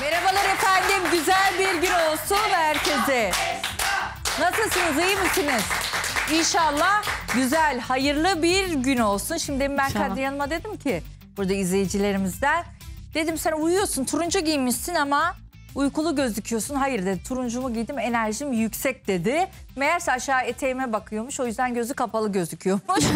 Merhabalar efendim. Güzel bir gün olsun herkese. Nasılsınız? İyi misiniz? İnşallah güzel, hayırlı bir gün olsun. Şimdi ben Kadriye Hanım'a dedim ki, burada izleyicilerimizden, dedim sen uyuyorsun, turuncu giymişsin ama uykulu gözüküyorsun. Hayır dedi, turuncumu giydim, enerjim yüksek dedi. Meğerse aşağı eteğime bakıyormuş, o yüzden gözü kapalı gözüküyormuş.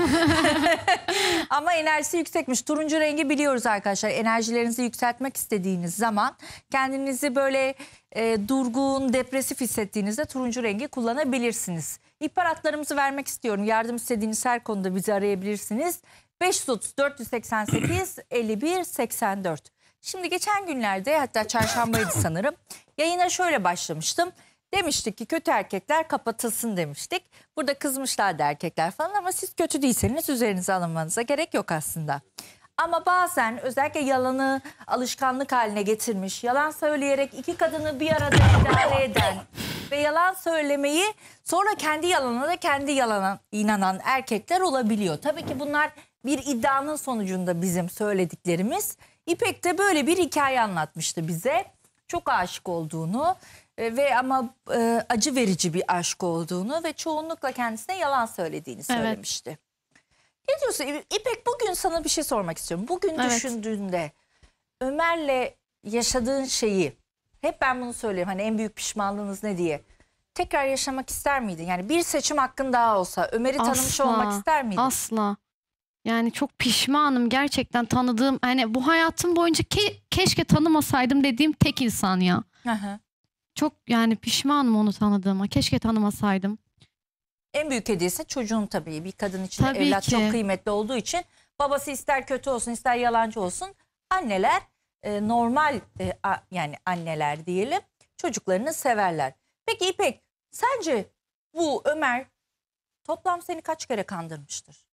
Ama enerjisi yüksekmiş. Turuncu rengi biliyoruz arkadaşlar. Enerjilerinizi yükseltmek istediğiniz zaman, kendinizi böyle durgun, depresif hissettiğinizde turuncu rengi kullanabilirsiniz. İhbar hatlarımızı vermek istiyorum. Yardım istediğiniz her konuda bizi arayabilirsiniz. 530 488 51 84. Şimdi geçen günlerde, hatta çarşambaydı sanırım, yayına şöyle başlamıştım. Demiştik ki kötü erkekler kapatılsın demiştik. Burada kızmışlardı erkekler falan, ama siz kötü değilseniz üzerinize alınmanıza gerek yok aslında. Ama bazen özellikle yalanı alışkanlık haline getirmiş, yalan söyleyerek iki kadını bir arada idare eden ve yalan söylemeyi sonra kendi yalanına da kendi yalana inanan erkekler olabiliyor. Tabii ki bunlar bir iddianın sonucunda bizim söylediklerimiz. İpek de böyle bir hikaye anlatmıştı bize. Çok aşık olduğunu ama acı verici bir aşk olduğunu ve çoğunlukla kendisine yalan söylediğini söylemişti. Ne diyorsun İpek? Bugün sana bir şey sormak istiyorum. Bugün düşündüğünde Ömer'le yaşadığın şeyi, hep ben bunu söylüyorum, hani en büyük pişmanlığınız ne diye, tekrar yaşamak ister miydin? Yani bir seçim hakkın daha olsa Ömer'i tanımış olmak ister miydin? Asla. Yani çok pişmanım gerçekten, tanıdığım, hani bu hayatım boyunca keşke tanımasaydım dediğim tek insan ya. Çok yani pişmanım onu tanıdığıma, keşke tanımasaydım. En büyük hediyesi çocuğun tabii. Bir kadın için evlat çok kıymetli olduğu için, babası ister kötü olsun ister yalancı olsun, anneler normal yani anneler diyelim, çocuklarını severler. Peki İpek, sence bu Ömer toplam seni kaç kere kandırmıştır?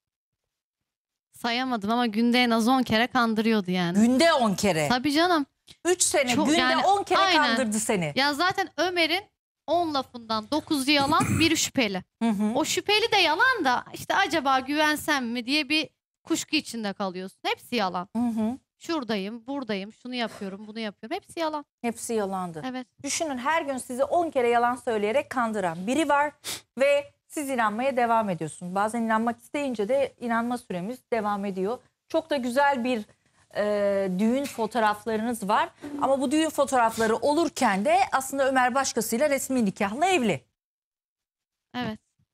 Sayamadım ama günde en az 10 kere kandırıyordu yani. Günde 10 kere? Tabii canım. 3 sene çok, günde yani, 10 kere kandırdı seni. Ya zaten Ömer'in 10 lafından 9'u yalan, biri şüpheli. O şüpheli de yalan da işte acaba güvensem mi diye bir kuşku içinde kalıyorsun. Hepsi yalan. Şuradayım, buradayım, şunu yapıyorum, bunu yapıyorum. Hepsi yalan. Hepsi yalandı. Evet. Düşünün, her gün sizi 10 kere yalan söyleyerek kandıran biri var ve siz inanmaya devam ediyorsunuz. Bazen inanmak isteyince de inanma süremiz devam ediyor. Çok da güzel bir düğün fotoğraflarınız var. Ama bu düğün fotoğrafları olurken de aslında Ömer başkasıyla resmi nikahla evli. Evet.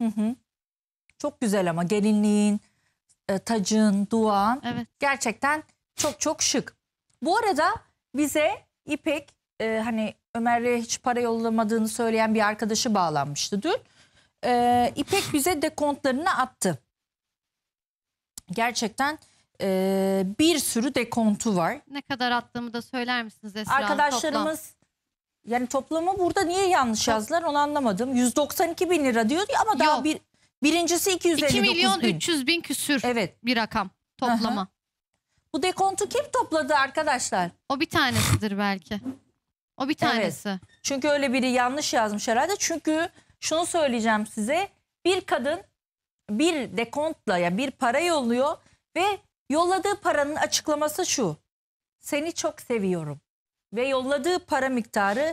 Çok güzel ama gelinliğin, tacın, duan gerçekten çok çok şık. Bu arada bize İpek hani Ömer'e hiç para yollamadığını söyleyen bir arkadaşı bağlanmıştı dün. İpek bize dekontlarını attı. Gerçekten bir sürü dekontu var. Ne kadar attığımı da söyler misiniz Esra Hanım? Arkadaşlarımız yani toplamı burada niye yanlış yazdılar onu anlamadım. 192 bin lira diyor ama daha birincisi 259 bin. 2 milyon 300 bin küsür bir rakam toplama. Bu dekontu kim topladı arkadaşlar? O bir tanesidir belki. O bir tanesi. Evet. Çünkü öyle biri yanlış yazmış herhalde. Çünkü şunu söyleyeceğim size. Bir kadın bir dekontla, ya bir para yolluyor ve yolladığı paranın açıklaması şu: seni çok seviyorum. Ve yolladığı para miktarı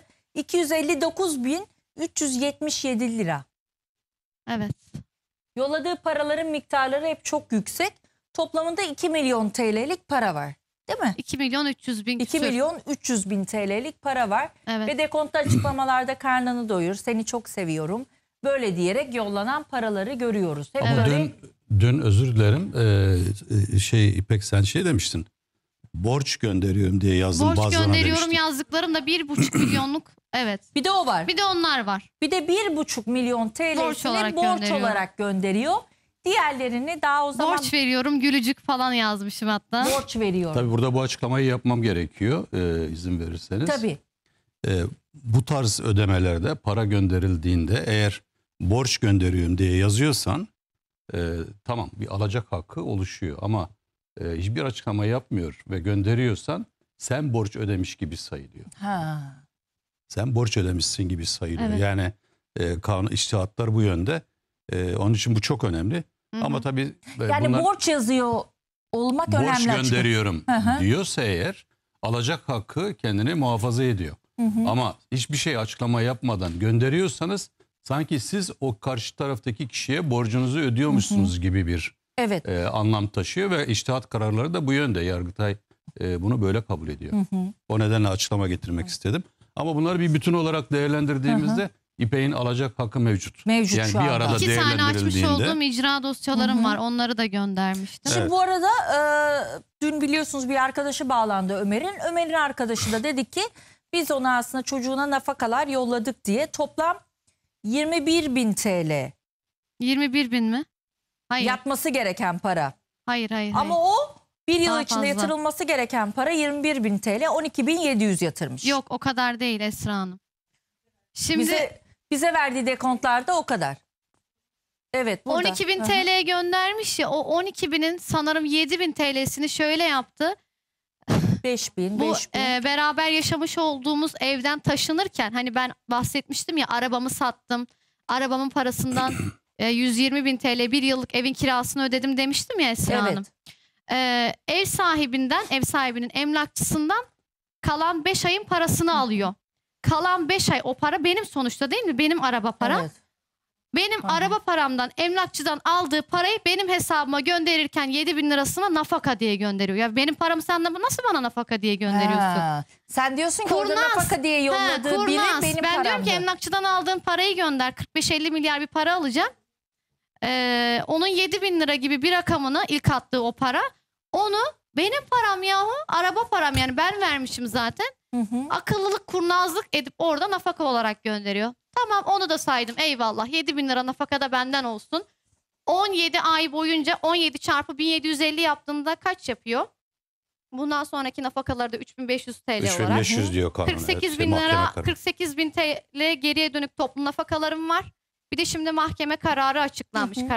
259.377 lira. Evet. Yolladığı paraların miktarları hep çok yüksek. Toplamında 2 milyon TL'lik para var. Değil mi? 2 milyon 300 bin küsür. 2 milyon 300 bin TL'lik para var. Ve dekontta açıklamalarda karnını doyur, seni çok seviyorum, böyle diyerek yollanan paraları görüyoruz. Hep ama böyle... dün özür dilerim, İpek sen şey demiştin. Borç gönderiyorum diye yazdım bazılarına demiştin. Borç gönderiyorum yazdıklarım da 1,5 milyonluk. Evet. Bir de o var. Bir de onlar var. Bir de 1,5 milyon TL'sini borç olarak gönderiyor. Diğerlerini daha o zaman... Borç veriyorum, gülücük falan yazmışım hatta. Borç veriyorum. Tabii burada bu açıklamayı yapmam gerekiyor izin verirseniz. Tabii. Bu tarz ödemelerde para gönderildiğinde eğer borç gönderiyorum diye yazıyorsan tamam, bir alacak hakkı oluşuyor. Ama hiçbir açıklama yapmıyor ve gönderiyorsan sen borç ödemiş gibi sayılıyor. Sen borç ödemişsin gibi sayılıyor. Yani kanun içtihatlar bu yönde. Onun için bu çok önemli. Ama tabii yani borç yazıyor olmak önemli. Borç gönderiyorum diyorsa eğer, alacak hakkı kendini muhafaza ediyor. Ama hiçbir şey açıklama yapmadan gönderiyorsanız sanki siz o karşı taraftaki kişiye borcunuzu ödüyormuşsunuz gibi bir Evet. anlam taşıyor ve içtihat kararları da bu yönde. Yargıtay bunu böyle kabul ediyor. O nedenle açıklama getirmek istedim. Ama bunları bir bütün olarak değerlendirdiğimizde İpek'in alacak hakkı mevcut. Mevcut yani şu bir anda. arada 2 tane açmış değerlendirildiğinde olduğum icra dosyalarım var. Onları da göndermiştim. Şimdi Evet. bu arada dün biliyorsunuz bir arkadaşı bağlandı Ömer'in. Ömer'in arkadaşı da dedi ki biz ona aslında çocuğuna nafakalar yolladık diye toplam 21.000 TL 21.000 mi? Hayır. yatması gereken para. Hayır. Ama o bir yıl Daha içinde fazla. yatırılması gereken para 21.000 TL 12.700 yatırmış. Yok o kadar değil Esra Hanım. Şimdi Bize verdiği dekontlarda o kadar. Evet burada. 12.000 Hı hı. TL'ye göndermiş ya, o 12.000'in sanırım 7.000 TL'sini şöyle yaptı. 5.000, Bu 5.000. beraber yaşamış olduğumuz evden taşınırken hani ben bahsetmiştim ya, arabamı sattım. Arabamın parasından 120.000 TL bir yıllık evin kirasını ödedim demiştim ya Esra Evet. Hanım. Ev sahibinin emlakçısından kalan 5 ayın parasını alıyor. Kalan 5 ay o para benim sonuçta, değil mi? Benim araba param. Evet. Benim Aha. araba paramdan emlakçıdan aldığı parayı benim hesabıma gönderirken 7.000 lirasına nafaka diye gönderiyor. Ya benim paramı sen nasıl bana nafaka diye gönderiyorsun? Ha. Sen diyorsun ki orada Kurnaz. nafaka diye yolladığı biri Kurnaz. benim Ben diyorum paramdı. ki emlakçıdan aldığın parayı gönder. 45-50 milyar bir para alacağım. Onun 7.000 lira gibi bir rakamını, ilk attığı o para, onu benim param yahu, araba param, yani ben vermişim zaten. Hı hı. Akıllılık, kurnazlık edip orada nafaka olarak gönderiyor. Tamam, onu da saydım, eyvallah, 7.000 lira nafaka da benden olsun. 17 ay boyunca 17 çarpı 1750 yaptığında kaç yapıyor? Bundan sonraki nafakaları da 3.500 TL olarak. 3500 diyor kanun. 48.000 lira, 48.000 TL geriye dönük toplu nafakalarım var. Bir de şimdi mahkeme kararı açıklanmış. Hı hı.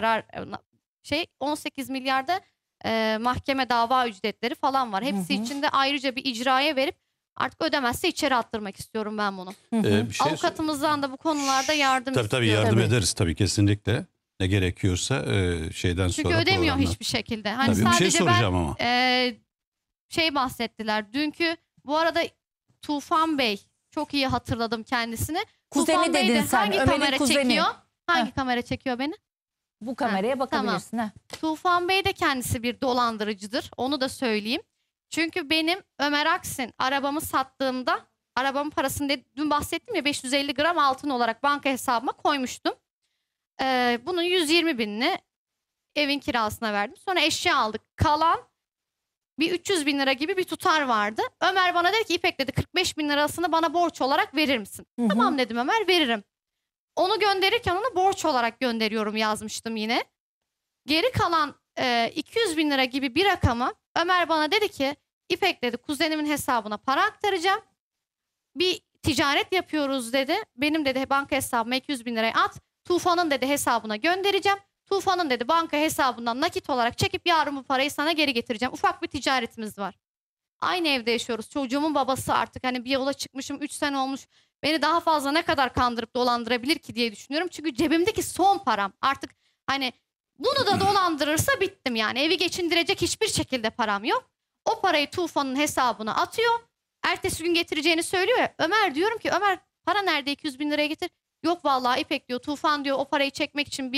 18 milyarda mahkeme dava ücretleri falan var. Hepsi Hı hı. içinde ayrıca bir icraya verip artık ödemezse içeri attırmak istiyorum ben bunu. Bir şey Avukatımızdan da bu konularda yardım tabii istiyorum. yardım Tabii. ederiz tabii, kesinlikle. Ne gerekiyorsa şeyden Çünkü sonra ödemiyor programdan. hiçbir şekilde. Hani Tabii bir şey sadece soracağım ama. bahsettiler. Dünkü bu arada Tufan Bey, çok iyi hatırladım kendisini. Kuzeni Tufan Bey dedin de sen, hangi Ömer'in kamera kuzeni. çekiyor? Hangi Heh. kamera çekiyor beni? Bu kameraya bakabilirsin. Ha. Tufan Bey de kendisi bir dolandırıcıdır. Onu da söyleyeyim. Çünkü benim Ömer Aksin arabamı sattığımda, arabamın parasını dün bahsettim ya, 550 gram altın olarak banka hesabıma koymuştum. Bunun 120.000'ini evin kirasına verdim. Sonra eşya aldık. Kalan bir 300.000 lira gibi bir tutar vardı. Ömer bana dedi ki İpek dedi 45.000 lirasını bana borç olarak verir misin? Hı hı. Tamam dedim Ömer, veririm. Onu gönderirken onu borç olarak gönderiyorum yazmıştım yine. Geri kalan 200.000 lira gibi bir rakamı Ömer bana dedi ki İpek dedi kuzenimin hesabına para aktaracağım. Bir ticaret yapıyoruz dedi. Benim dedi banka hesabıma 200.000 lirayı at. Tufan'ın dedi hesabına göndereceğim. Tufan'ın dedi banka hesabından nakit olarak çekip yarın bu parayı sana geri getireceğim. Ufak bir ticaretimiz var. Aynı evde yaşıyoruz. Çocuğumun babası artık, hani bir yola çıkmışım, 3 sene olmuş. Beni daha fazla ne kadar kandırıp dolandırabilir ki diye düşünüyorum. Çünkü cebimdeki son param. Artık hani bunu da dolandırırsa bittim yani. Evi geçindirecek hiçbir şekilde param yok. O parayı Tufan'ın hesabına atıyor. Ertesi gün getireceğini söylüyor ya. Ömer diyorum ki Ömer para nerede, 200.000 liraya getir. Yok vallahi İpek diyor, Tufan diyor o parayı çekmek için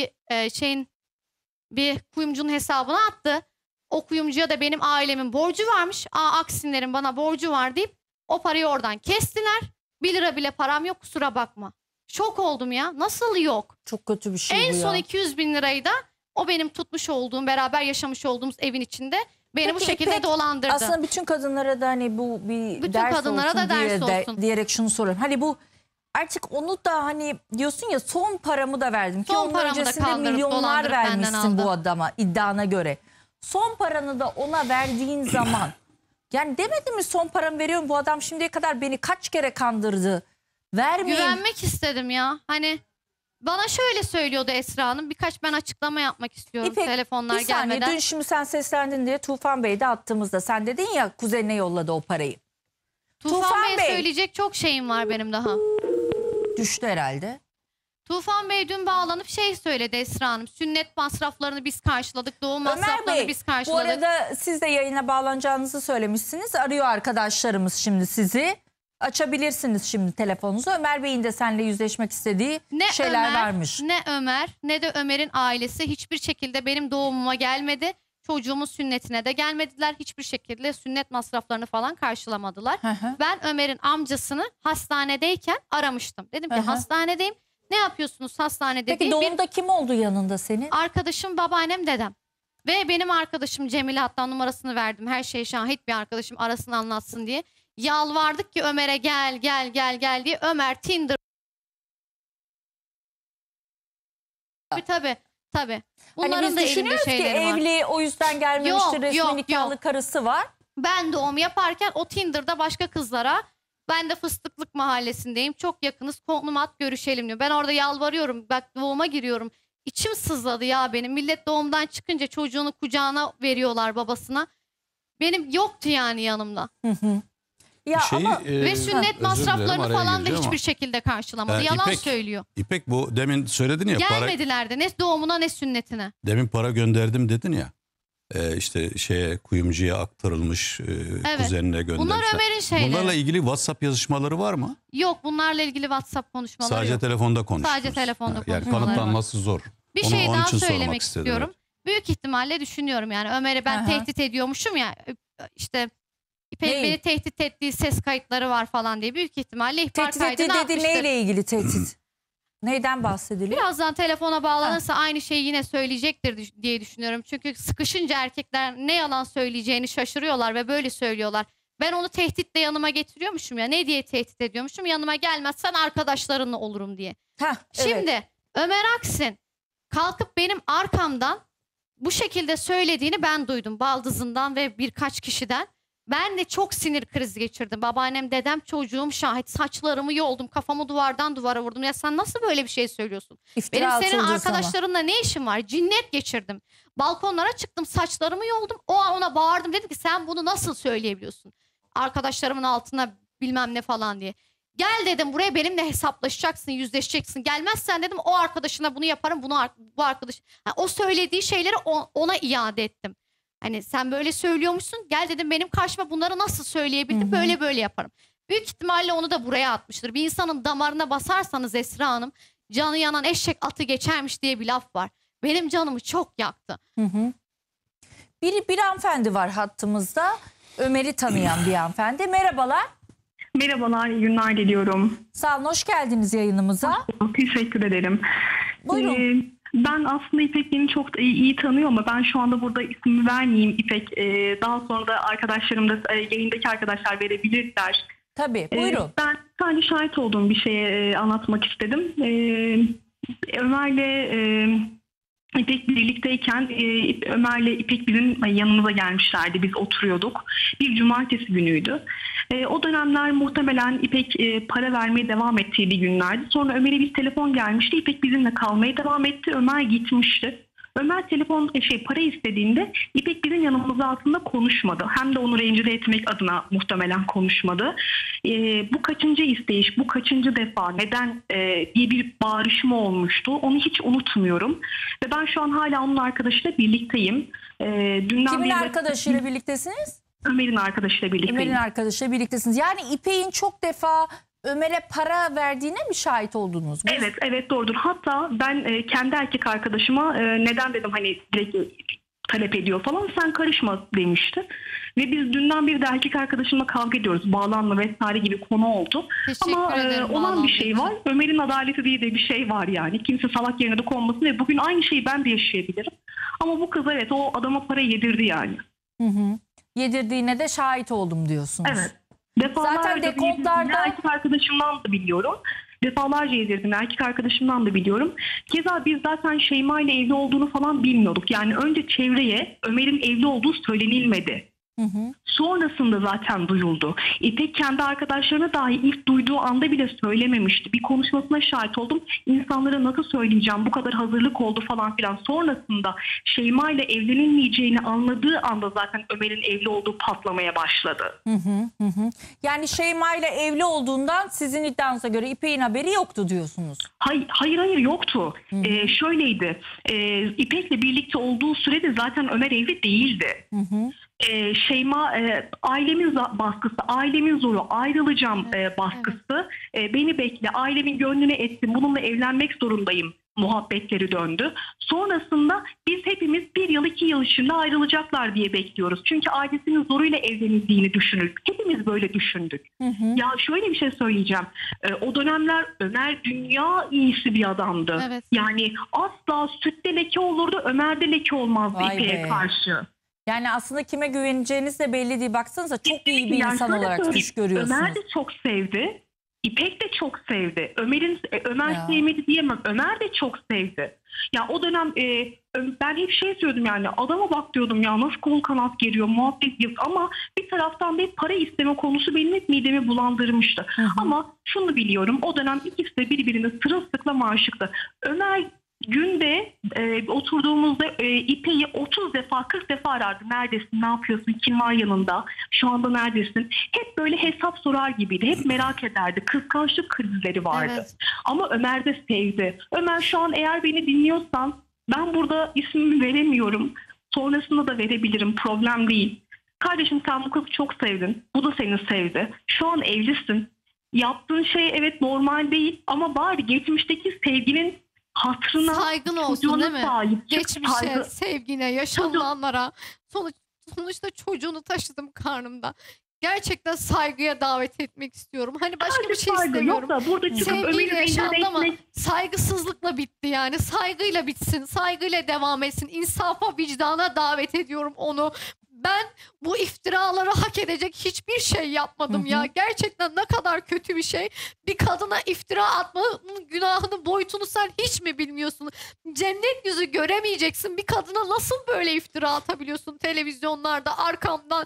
bir kuyumcunun hesabına attı. O kuyumcuya da benim ailemin borcu varmış. Aksinlerin bana borcu var deyip o parayı oradan kestiler. 1 lira bile param yok, kusura bakma. Şok oldum ya. Nasıl yok? Çok kötü bir şey En bu ya. son 200.000 lirayı da o benim tutmuş olduğum, beraber yaşamış olduğumuz evin içinde beni bu Peki şekilde İpek, dolandırdı. Aslında bütün kadınlara da hani bu bir Bütün ders kadınlara olsun da ders diye olsun. diyerek şunu soruyorum. Hani bu artık onu da hani diyorsun ya, son paramı da verdim. Ki Son onun paramı da öncesinde kandırıp milyonlar dolandırıp benden vermişsin aldı. bu adama iddiana göre. Son paranı da ona verdiğin zaman yani demedin mi son paramı veriyorum, bu adam şimdiye kadar beni kaç kere kandırdı. Vermeyeyim. Güvenmek istedim ya. Hani bana şöyle söylüyordu Esra Hanım. Birkaç ben açıklama yapmak istiyorum İpek, telefonlar bir saniye, gelmeden. dün şimdi sen seslendin diye Tufan Bey'de attığımızda sen dedin ya kuzenine yolladı o parayı. Tufan Tufan Bey'e Bey. söyleyecek çok şeyim var benim daha. Düştü herhalde. Tufan Bey dün bağlanıp şey söyledi Esra Hanım. Sünnet masraflarını biz karşıladık. Doğum Ömer masraflarını Bey, biz bu karşıladık. arada siz de yayına bağlanacağınızı söylemişsiniz. Arıyor arkadaşlarımız şimdi sizi. Açabilirsiniz şimdi telefonunuzu. Ömer Bey'in de seninle yüzleşmek istediği şeyler varmış. Ne Ömer ne de Ömer'in ailesi hiçbir şekilde benim doğumuma gelmedi. Çocuğumun sünnetine de gelmediler. Hiçbir şekilde sünnet masraflarını falan karşılamadılar. Hı hı. Ben Ömer'in amcasını hastanedeyken aramıştım. Dedim ki Hı hı. hastanedeyim. Ne yapıyorsunuz hastanede Peki diye. doğumda kim oldu yanında senin? Arkadaşım, babaannem, dedem. Ve benim arkadaşım Cemile, hatta numarasını verdim. Her şeye şahit bir arkadaşım, arasını anlatsın diye. Yalvardık ki Ömer'e gel diye. Ömer Tinder. Tabii. Bunların Hani biz da elinde düşünüyoruz ki şeyleri var. evli, o yüzden gelmemiştir, Yok, resmi yok, nikahlı yok. karısı var. Ben doğum yaparken o Tinder'da başka kızlara, ben de Fıstıklık Mahallesi'ndeyim, çok yakınız, konum at görüşelim diyor. Ben orada yalvarıyorum, bak doğuma giriyorum. İçim sızladı ya benim. Millet doğumdan çıkınca çocuğunu kucağına veriyorlar babasına. Benim yoktu yani yanımda. Ya ama Ve sünnet özür masraflarını dilerim, araya falan da gireceğim hiçbir ama. şekilde karşılamadı. Yalan söylüyor. İpek, bu demin söyledin ya, Gelmediler de ne doğumuna ne sünnetine. demin para gönderdim dedin ya. İşte kuyumcuya aktarılmış, kuzenine göndermişler. Bunlar Ömer'in şeyleri. Bunlarla ilgili WhatsApp yazışmaları var mı? Yok, bunlarla ilgili WhatsApp konuşmaları Sadece yok. telefonda konuştunuz. Sadece telefonda Yani konuşmaları kanıtlanması zor. Bir Onu- şey onun daha için sormak söylemek istedim, istiyorum. Büyük ihtimalle düşünüyorum yani Ömer'i ben Aha. tehdit ediyormuşum ya, işte İpek Neyi? beni tehdit ettiği ses kayıtları var falan diye büyük ihtimalle ihbar tehdit kaydını ettiği dedi, atmıştır. neyle ilgili tehdit? Neyden bahsediliyor? Birazdan telefona bağlanırsa aynı şeyi yine söyleyecektir diye düşünüyorum. Çünkü sıkışınca erkekler ne yalan söyleyeceğini şaşırıyorlar ve böyle söylüyorlar. Ben onu tehditle yanıma getiriyormuşum ya. Ne diye tehdit ediyormuşum? Yanıma gelmezsen arkadaşlarınla olurum diye. Heh, evet. Şimdi Ömer Aksin kalkıp benim arkamdan bu şekilde söylediğini ben duydum. Baldızından ve birkaç kişiden. Ben de çok sinir krizi geçirdim. Babaannem, dedem, çocuğum şahit. Saçlarımı yoldum. Kafamı duvardan duvara vurdum. Ya sen nasıl böyle bir şey söylüyorsun? İftira Benim senin atıldı sana. arkadaşlarınla ne işim var? Cinnet geçirdim. Balkonlara çıktım. Saçlarımı yoldum. O an ona bağırdım. Dedim ki sen bunu nasıl söyleyebiliyorsun? Arkadaşlarımın altına bilmem ne falan diye. Gel dedim, buraya benimle hesaplaşacaksın, yüzleşeceksin. Gelmezsen dedim o arkadaşına bunu yaparım. Bu arkadaş. Ha, o söylediği şeyleri ona iade ettim. Hani sen böyle söylüyormuşsun. Gel dedim benim karşıma bunları nasıl söyleyebildim? Böyle yaparım. Büyük ihtimalle onu da buraya atmıştır. Bir insanın damarına basarsanız Esra Hanım, canı yanan eşek atı geçermiş diye bir laf var. Benim canımı çok yaktı. Bir hanımefendi var hattımızda. Ömer'i tanıyan bir hanımefendi. Merhabalar. Merhabalar, iyi günler diliyorum. Sağ olun, hoş geldiniz yayınımıza. Teşekkür ederim. Buyurun. Ben aslında İpek beni çok da iyi tanıyor ama ben şu anda burada ismimi vermeyeyim İpek. Daha sonra da arkadaşlarım da yayındaki arkadaşlar verebilirler. Tabii, buyurun. Ben sadece şahit olduğum bir şeye anlatmak istedim. Ömer'le İpek birlikteyken Ömer'le İpek bizim yanımıza gelmişlerdi. Biz oturuyorduk. Bir cumartesi günüydü. O dönemler muhtemelen İpek para vermeye devam ettiği bir günlerdi. Sonra Ömer'e bir telefon gelmişti. İpek bizimle kalmaya devam etti. Ömer gitmişti. Ömer para istediğinde İpek bizim yanımızda aslında konuşmadı. Hem de onu rencide etmek adına muhtemelen konuşmadı. Bu kaçıncı isteyiş, bu kaçıncı defa, neden diye bir bağırışma olmuştu. Onu hiç unutmuyorum. Ve ben şu an hala onun arkadaşıyla birlikteyim. Kimin arkadaşıyla birliktesiniz? Ömer'in arkadaşıyla birlikteyim. Ömer'in arkadaşıyla birliktesiniz. Yani İpek'in çok defa Ömer'e para verdiğine mi şahit oldunuz? Evet doğrudur. Hatta ben kendi erkek arkadaşıma neden dedim hani direkt talep ediyor falan, sen karışma demişti. Ve biz dünden beri de erkek arkadaşımla kavga ediyoruz. Bağlanma vesaire gibi konu oldu. Ama ederim olan bir şey var. Ömer'in adaleti diye de bir şey var yani. Kimse salak yerine de konmasın ve bugün aynı şeyi ben de yaşayabilirim. Ama bu kız evet o adama para yedirdi yani. Yedirdiğine de şahit oldum diyorsunuz. Evet. Defalarca Zaten dekontlarda erkek arkadaşımdan da biliyorum. Defalarca yedirdim. Erkek arkadaşımdan da biliyorum. Keza biz zaten Şeyma ile evli olduğunu falan bilmiyorduk. Yani önce çevreye Ömer'in evli olduğu söylenilmedi. Sonrasında zaten duyuldu. İpek kendi arkadaşlarına dahi ilk duyduğu anda bile söylememişti. Bir konuşmasına şahit oldum. İnsanlara nasıl söyleyeceğim, bu kadar hazırlık oldu falan filan. Sonrasında Şeyma ile evlenilmeyeceğini anladığı anda zaten Ömer'in evli olduğu patlamaya başladı. Yani Şeyma ile evli olduğundan sizin iddianıza göre İpek'in haberi yoktu diyorsunuz. Hayır yoktu. Şöyleydi. İpek'le birlikte olduğu sürede zaten Ömer evli değildi. Şeyma ailemin baskısı, ailemin zoru, ayrılacağım baskısı, beni bekle, ailemin gönlüne etsin, bununla evlenmek zorundayım muhabbetleri döndü. Sonrasında biz hepimiz 1 yıl 2 yıl içinde ayrılacaklar diye bekliyoruz. Çünkü ailesinin zoruyla evlenildiğini düşündük. Hepimiz böyle düşündük. Ya şöyle bir şey söyleyeceğim. O dönemler Ömer dünya iyisi bir adamdı. Evet. Yani asla sütte leke olurdu, Ömer'de leke olmazdı İpek'e karşı. Yani aslında kime güveneceğiniz de belli değil. Baksanıza çok iyi bir Yani insan şöyle olarak söyleyeyim, iş görüyorsunuz. Ömer de çok sevdi. İpek de çok sevdi. Ömer Ya. sevmedi diyemem. Ömer de çok sevdi. Ya o dönem ben hep şey söylüyordum, yani adama bak diyordum, ya nasıl kol kanat geriyor, muhabbet yok. Ama bir taraftan bir para isteme konusu benim hep midemi bulandırmıştı. Ama şunu biliyorum, o dönem ikisi de birbirine sırılsıklam aşıktı. Ömer günde oturduğumuzda İpek'i 30 defa 40 defa arardı. Neredesin, ne yapıyorsun, kim var yanında, şu anda neredesin? Hep böyle hesap sorar gibiydi. Hep merak ederdi. Kıskançlık krizleri vardı. Evet. Ama Ömer de sevdi. Ömer, şu an eğer beni dinliyorsan, ben burada ismimi veremiyorum. Sonrasında da verebilirim. Problem değil. Kardeşim, sen bu kızı çok sevdin. Bu da seni sevdi. Şu an evlisin. Yaptığın şey evet normal değil ama bari geçmişteki sevginin hatırına, Saygın olsun çocuğuna değil mi? sahip çık, Geçmişe, saygı. sevgine, yaşanılanlara. Sonuçta çocuğunu taşıdım karnımda. Gerçekten saygıya davet etmek istiyorum. Hani başka Sadece bir şey saygı. istemiyorum. Yok da burada çıkıp Sevgiyle Ömer'i yaşandı ama etmek. saygısızlıkla bitti yani. Saygıyla bitsin, saygıyla devam etsin. İnsafa, vicdana davet ediyorum onu. Ben bu iftiraları hak edecek hiçbir şey yapmadım ya. Gerçekten ne kadar kötü bir şey. Bir kadına iftira atmanın günahını, boyutunu sen hiç mi bilmiyorsun? Cennet yüzü göremeyeceksin. Bir kadına nasıl böyle iftira atabiliyorsun televizyonlarda, arkamdan?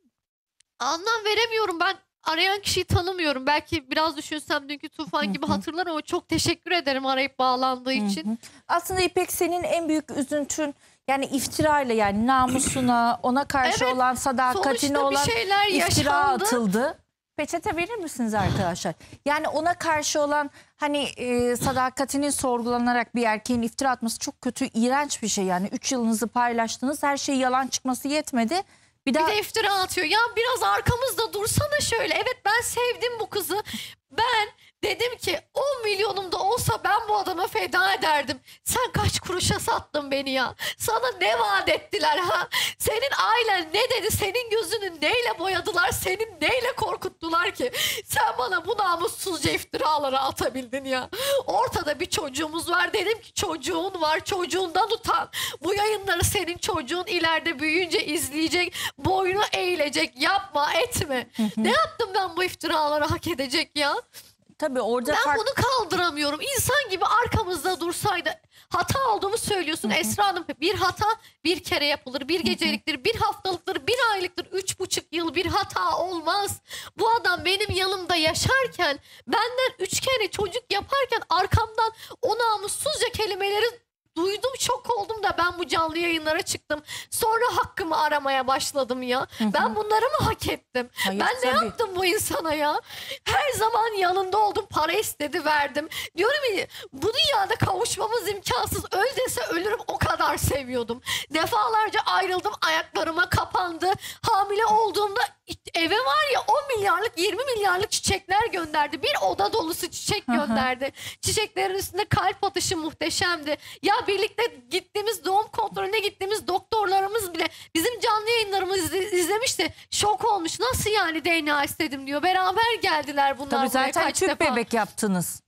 Anlam veremiyorum. Ben arayan kişiyi tanımıyorum. Belki biraz düşünsem dünkü Tufan gibi hatırlarım ama çok teşekkür ederim arayıp bağlandığı için. Aslında İpek, senin en büyük üzüntün yani iftirayla, yani namusuna, ona karşı Evet, olan sadakatine sonuçta bir olan şeyler iftira yaşandı. atıldı. Peçete verir misiniz arkadaşlar? Yani ona karşı olan hani sadakatinin sorgulanarak bir erkeğin iftira atması çok kötü, iğrenç bir şey. Yani 3 yılınızı paylaştınız, her şey yalan çıkması yetmedi. Bir Bir daha de iftira atıyor. Ya biraz arkamızda dursana şöyle. Evet, ben sevdim bu kızı. Ben dedim ki 10 milyonum da olsa ben bu adama feda ederdim. Sen kaç kuruşa sattın beni ya? Sana ne vaat ettiler ha? Senin ailen ne dedi? Senin gözünü neyle boyadılar? Senin neyle korkuttular ki? Sen bana bu namussuzca iftiraları atabildin ya. Ortada bir çocuğumuz var. Dedim ki çocuğun var. Çocuğundan utan. Bu yayınları senin çocuğun ileride büyüyünce izleyecek. Boynu eğilecek. Yapma, etme. Ne yaptım ben bu iftiraları hak edecek ya? tabii orada Ben bunu kaldıramıyorum. İnsan gibi arkamızda dursaydı. Hata olduğumu söylüyorsun Esra Hanım. Bir hata bir kere yapılır. Bir geceliktir, bir haftalıktır, bir aylıktır, 3,5 yıl bir hata olmaz. Bu adam benim yanımda yaşarken, benden 3 kere çocuk yaparken arkamdan o namussuzca kelimeleri duydum, şok oldum da ben bu canlı yayınlara çıktım. Sonra hakkımı aramaya başladım ya. Ben bunları mı hak ettim? Hayır, ben ne tabii. yaptım bu insana ya? Her zaman yanında oldum. Para istedi, verdim. Diyorum ya, bu dünyada kavuşmamız imkansız. Öl dese ölürüm, o kadar seviyordum. Defalarca ayrıldım, ayaklarıma kapandı. Hamile olduğumda eve var ya 10 milyarlık 20 milyarlık çiçekler gönderdi. Bir oda dolusu çiçek gönderdi. Çiçeklerin üstünde kalp atışı muhteşemdi. Ya birlikte gittiğimiz, doğum kontrolüne gittiğimiz doktorlarımız bile bizim canlı yayınlarımızı izlemişti. Şok olmuş. Nasıl yani DNA istedim diyor. Beraber geldiler bunlar tabii buraya zaten kaç tüp defa. bebek yaptınız.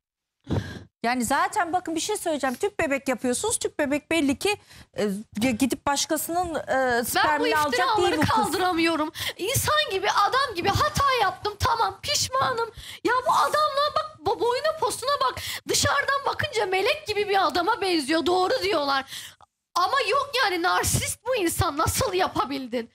Yani zaten bakın bir şey söyleyeceğim. Tüp bebek yapıyorsunuz. Tüp bebek belli ki gidip başkasının Ben bu spermini alacak değil iftiraları bu kız. kaldıramıyorum. İnsan gibi, adam gibi hata yaptım, tamam, pişmanım. Ya bu adamla bak, boyuna posuna bak. Dışarıdan bakınca melek gibi bir adama benziyor, doğru diyorlar. Ama yok yani, narsist bu insan, nasıl yapabildin?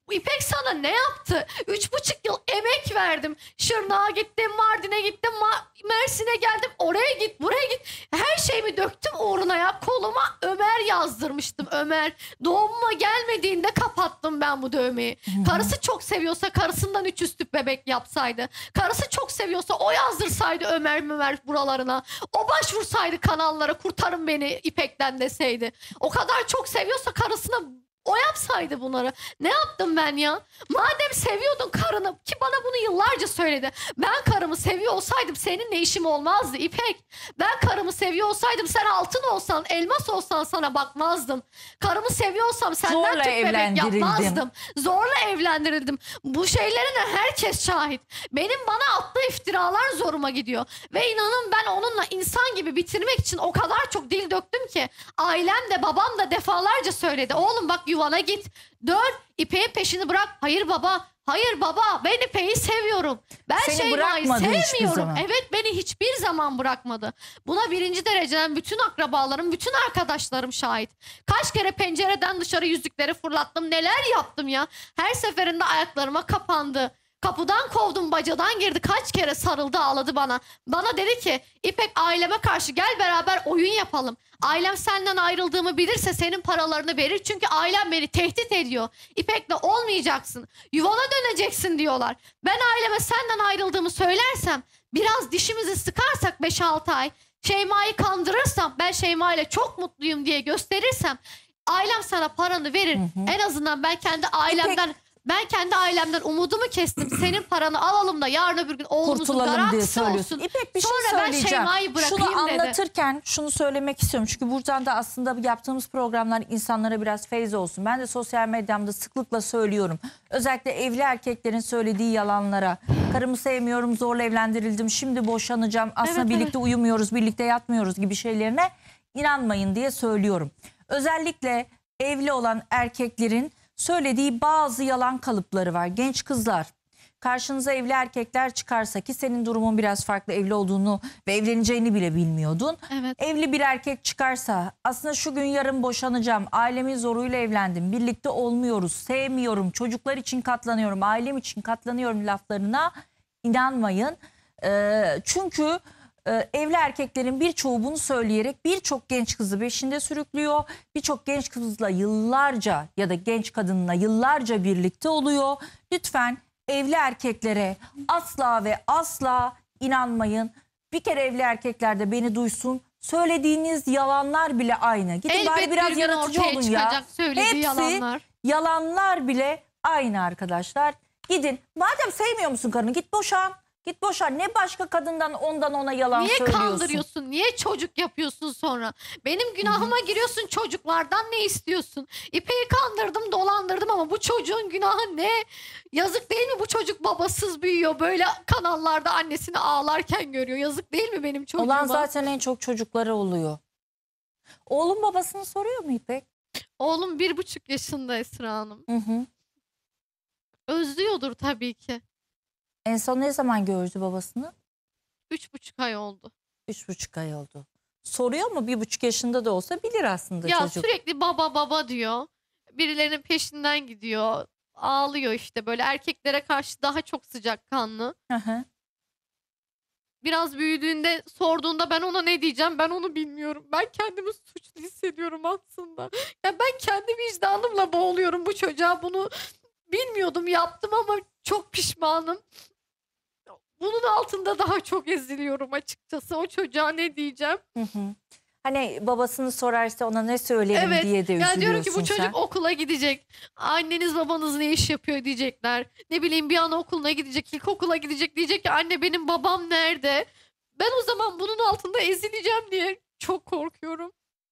İpek sana ne yaptı? 3,5 yıl emek verdim. Şırnak'a gittim, Mardin'e gittim, Mersin'e geldim. Oraya git, buraya git. Her şeyimi döktüm uğruna ya. Koluma Ömer yazdırmıştım. Ömer. Doğumuma gelmediğinde kapattım ben bu dövmeyi. Karısı çok seviyorsa karısından 3 üstü bebek yapsaydı. Karısı çok seviyorsa o yazdırsaydı Ömer buralarına. O başvursaydı kanallara, kurtarın beni İpek'ten deseydi. O kadar çok seviyorsa karısına o yapsaydı bunları. Ne yaptım ben ya? Madem seviyordun karını, ki bana bunu yıllarca söyledi. Ben karımı seviyor olsaydım seninle işim olmazdı İpek. Ben karımı seviyor olsaydım sen altın olsan, elmas olsan sana bakmazdım. Karımı seviyorsam senden Zorla tüp bebek evlendirildim. yapmazdım. Zorla evlendirildim. Bu şeylerine herkes şahit. Benim bana attığı iftiralar zoruma gidiyor. Ve inanın ben onunla insan gibi bitirmek için o kadar çok dil döktüm ki ailem de babam da defalarca söyledi. Oğlum bak yuvana git. Dön. İpek'in peşini bırak. Hayır baba. Hayır baba. Ben İpek'i seviyorum. Ben Seni Şeyma'yı bırakmadı hiçbir sevmiyorum. zaman. Evet beni hiçbir zaman bırakmadı. Buna birinci dereceden bütün akrabalarım, bütün arkadaşlarım şahit. Kaç kere pencereden dışarı yüzükleri fırlattım. Neler yaptım ya. Her seferinde ayaklarıma kapandı. Kapıdan kovdum, bacadan girdi. Kaç kere sarıldı, ağladı bana. Bana dedi ki İpek aileme karşı gel beraber oyun yapalım. Ailem senden ayrıldığımı bilirse senin paralarını verir. Çünkü ailem beni tehdit ediyor. İpek'le olmayacaksın. Yuvana döneceksin diyorlar. Ben aileme senden ayrıldığımı söylersem, biraz dişimizi sıkarsak 5-6 ay, Şeyma'yı kandırırsam, ben Şeyma ile çok mutluyum diye gösterirsem, ailem sana paranı verir. En azından ben kendi ailemden... Ben kendi ailemden umudumu kestim. Senin paranı alalım da yarın öbür gün oğlumuzun Kurtulalım diye garantisi söylüyorsun. olsun. İpek bir şey Sonra ben söyleyeceğim. Şeyma'yı bırakayım Şunu dedi. anlatırken şunu söylemek istiyorum. Çünkü buradan da aslında yaptığımız programlar insanlara biraz feyz olsun. Ben de sosyal medyamda sıklıkla söylüyorum. Özellikle evli erkeklerin söylediği yalanlara. Karımı sevmiyorum, zorla evlendirildim, şimdi boşanacağım. Aslında Evet, birlikte uyumuyoruz, birlikte yatmıyoruz gibi şeylerine inanmayın diye söylüyorum. Özellikle evli olan erkeklerin söylediği bazı yalan kalıpları var. Genç kızlar, karşınıza evli erkekler çıkarsa, ki senin durumun biraz farklı, evli olduğunu ve evleneceğini bile bilmiyordun. Evet. Evli bir erkek çıkarsa, aslında şu gün yarın boşanacağım, ailemin zoruyla evlendim, birlikte olmuyoruz, sevmiyorum, çocuklar için katlanıyorum, ailem için katlanıyorum laflarına inanmayın. Çünkü evli erkeklerin birçoğu bunu söyleyerek birçok genç kızı peşinde sürüklüyor. Birçok genç kızla yıllarca ya da genç kadınla yıllarca birlikte oluyor. Lütfen evli erkeklere asla ve asla inanmayın. Bir kere evli erkekler de beni duysun. Söylediğiniz yalanlar bile aynı. Gidin Elbet bari bir biraz gün yaratıcı ortaya olun ya. çıkacak söylediği Hepsi yalanlar. yalanlar bile aynı arkadaşlar. Gidin. Madem sevmiyor musun karını, git boşan. Git boşan. Ne başka kadından ondan ona yalan Niye söylüyorsun? kandırıyorsun? Niye çocuk yapıyorsun sonra? Benim günahıma giriyorsun, çocuklardan ne istiyorsun? İpek'i kandırdım, dolandırdım ama bu çocuğun günahı ne? Yazık değil mi, bu çocuk babasız büyüyor. Böyle kanallarda annesini ağlarken görüyor. Yazık değil mi benim çocuğuma? Olan zaten en çok çocukları oluyor. Oğlum babasını soruyor mu İpek? Oğlum 1,5 yaşında Esra Hanım. Hı hı. Özlüyordur tabii ki. En son ne zaman gördü babasını? 3,5 ay oldu. 3,5 ay oldu. Soruyor mu? 1,5 yaşında da olsa bilir aslında Ya çocuk. sürekli baba baba diyor. Birilerinin peşinden gidiyor. Ağlıyor işte, böyle erkeklere karşı daha çok sıcakkanlı. Hı hı. Biraz büyüdüğünde sorduğunda ben ona ne diyeceğim, ben onu bilmiyorum. Ben kendimi suçlu hissediyorum aslında. Ya ben kendi vicdanımla boğuluyorum, bu çocuğa bunu bilmiyordum yaptım ama çok pişmanım. Bunun altında daha çok eziliyorum açıkçası. O çocuğa ne diyeceğim? Hı hı. Hani babasını sorarsa ona ne söylerim Evet. diye de Ya üzülüyorsun diyorum ki bu çocuk sen. okula gidecek. Anneniz babanız ne iş yapıyor diyecekler. Ne bileyim bir anaokuluna gidecek, ilkokula gidecek, diyecek ki anne benim babam nerede? Ben o zaman bunun altında ezileceğim diye çok korkuyorum.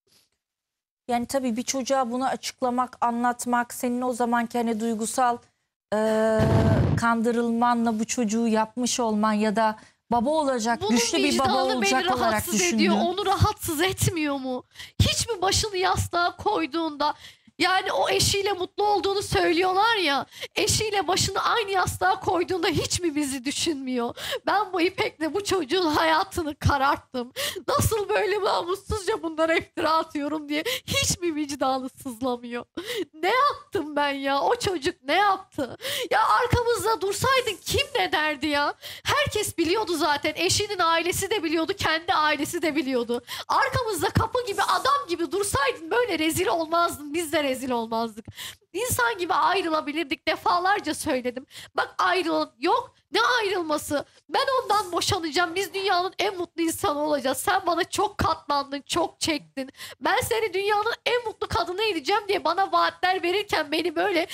Yani tabii bir çocuğa bunu açıklamak, anlatmak, senin o zamanki hani duygusal kandırılmanla bu çocuğu yapmış olman ya da baba olacak, Bunun güçlü bir baba vicdanı beni olacak olarak rahatsız düşündün. ediyor. Onu rahatsız etmiyor mu? Hiç mi başını yastığa koyduğunda Yani o eşiyle mutlu olduğunu söylüyorlar ya. Eşiyle başını aynı yastığa koyduğunda hiç mi bizi düşünmüyor? Ben bu İpek'le bu çocuğun hayatını kararttım. Nasıl böyle namussuzca bunlara iftira atıyorum diye hiç mi vicdanı sızlamıyor? Ne yaptım ben ya? O çocuk ne yaptı? Ya arkamızda dursaydın kim ne derdi ya? Herkes biliyordu zaten. Eşinin ailesi de biliyordu. Kendi ailesi de biliyordu. Arkamızda kapı gibi adam gibi dursaydın böyle rezil olmazdın. Biz de rezil olmazdık. İnsan gibi ayrılabilirdik. Defalarca söyledim. Bak ayrıl yok. Ne ayrılması? Ben ondan boşanacağım. Biz dünyanın en mutlu insanı olacağız. Sen bana çok katlandın, çok çektin. Ben seni dünyanın en mutlu kadını edeceğim diye bana vaatler verirken beni böyle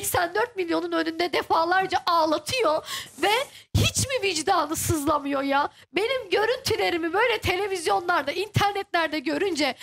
84 milyonun önünde defalarca ağlatıyor ve hiç mi vicdanı sızlamıyor ya? Benim görüntülerimi böyle televizyonlarda, internetlerde görünce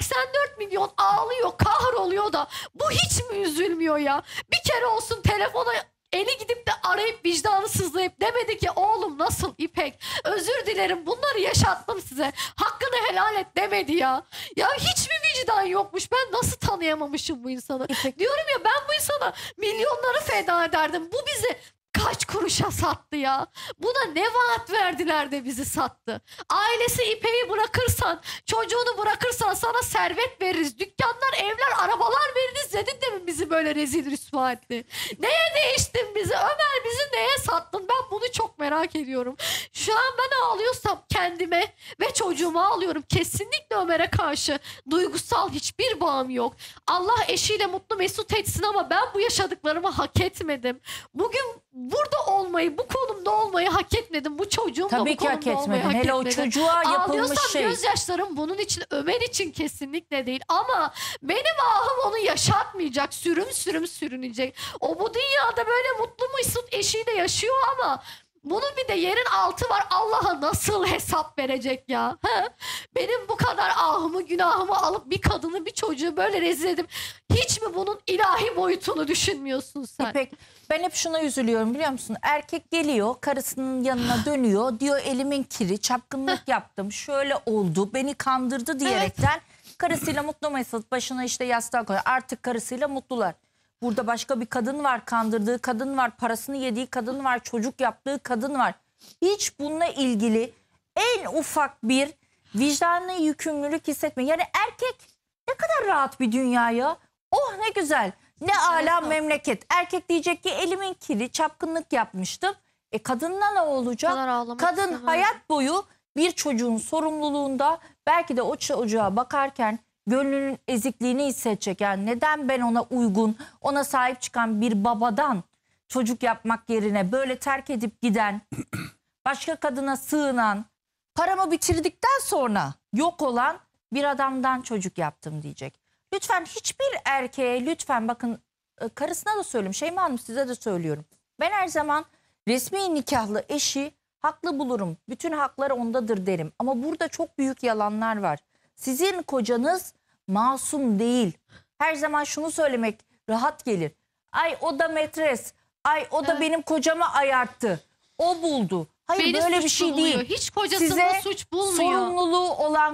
84 milyon ağlıyor, kahroluyor da bu hiç mi üzülmüyor ya? Bir kere olsun telefona eli gidip de arayıp vicdanı sızlayıp demedi ki oğlum nasıl İpek, özür dilerim bunları yaşattım size, hakkını helal et demedi ya. Ya hiç mi vicdan yokmuş? Ben nasıl tanıyamamışım bu insanı? Diyorum ya, ben bu insana milyonları feda ederdim. Bu bizi kaç kuruşa sattı ya? Buna ne vaat verdiler de bizi sattı? Ailesi İpek'i bırakırsan, çocuğunu bırakırsan sana servet veririz. Dükkanlar, evler, arabalar veririz dedin de mi bizi böyle rezil rüsva etti? Neye değiştin bizi? Ömer bizi neye sattın? Ben bunu çok merak ediyorum. Şu an ben ağlıyorsam kendime ve çocuğuma ağlıyorum. Kesinlikle Ömer'e karşı duygusal hiçbir bağım yok. Allah eşiyle mutlu mesut etsin ama ben bu yaşadıklarımı hak etmedim. Bugün burada olmayı, bu konumda olmayı hak etmedim. Bu çocuğumla Tabii bu ki hak konumda olmayı etmedin. hak Hele o etmedim. çocuğa yapılmış Ağlıyorsam şey. gözyaşlarım bunun için, Ömer için kesinlikle değil. Ama benim ahım onu yaşatmayacak. Sürüm sürüm sürünecek. O bu dünyada böyle mutlu mesut eşiyle yaşıyor ama bunun bir de yerin altı var. Allah'a nasıl hesap verecek ya? He? Benim bu kadar ahımı, günahımı alıp bir kadını, bir çocuğu böyle rezil edip hiç mi bunun ilahi boyutunu düşünmüyorsun sen? İpek, ben hep şuna üzülüyorum biliyor musun? Erkek geliyor, karısının yanına dönüyor. Diyor elimin kiri, çapkınlık yaptım, şöyle oldu, beni kandırdı diyerekten karısıyla mutlu mesut başına işte yastığa koyuyor. Artık karısıyla mutlular. Burada başka bir kadın var, kandırdığı kadın var, parasını yediği kadın var, çocuk yaptığı kadın var. Hiç bununla ilgili en ufak bir vicdanlı yükümlülük hissetmiyor. Yani erkek ne kadar rahat bir dünya ya. Oh ne güzel, ne âlâ memleket. Erkek diyecek ki elimin kiri, çapkınlık yapmıştım. Kadınla ne olacak? Kadın istemezdim. hayat boyu bir çocuğun sorumluluğunda, belki de o çocuğa bakarken gönlünün ezikliğini hissedecek. Yani neden ben ona uygun, ona sahip çıkan bir babadan çocuk yapmak yerine böyle terk edip giden, başka kadına sığınan, paramı bitirdikten sonra yok olan bir adamdan çocuk yaptım diyecek. Lütfen hiçbir erkeğe, lütfen bakın, karısına da söylüyorum, Şeyma Hanım size de söylüyorum. Ben her zaman resmi nikahlı eşi haklı bulurum. Bütün hakları ondadır derim. Ama burada çok büyük yalanlar var. Sizin kocanız masum değil. Her zaman şunu söylemek rahat gelir. Ay o da metres. Ay o da benim kocamı ayarttı. O buldu. Hayır, Beni böyle suç bir şey buluyor. değil. Hiç kocasında Size suç bulmuyor. sorumluluğu olan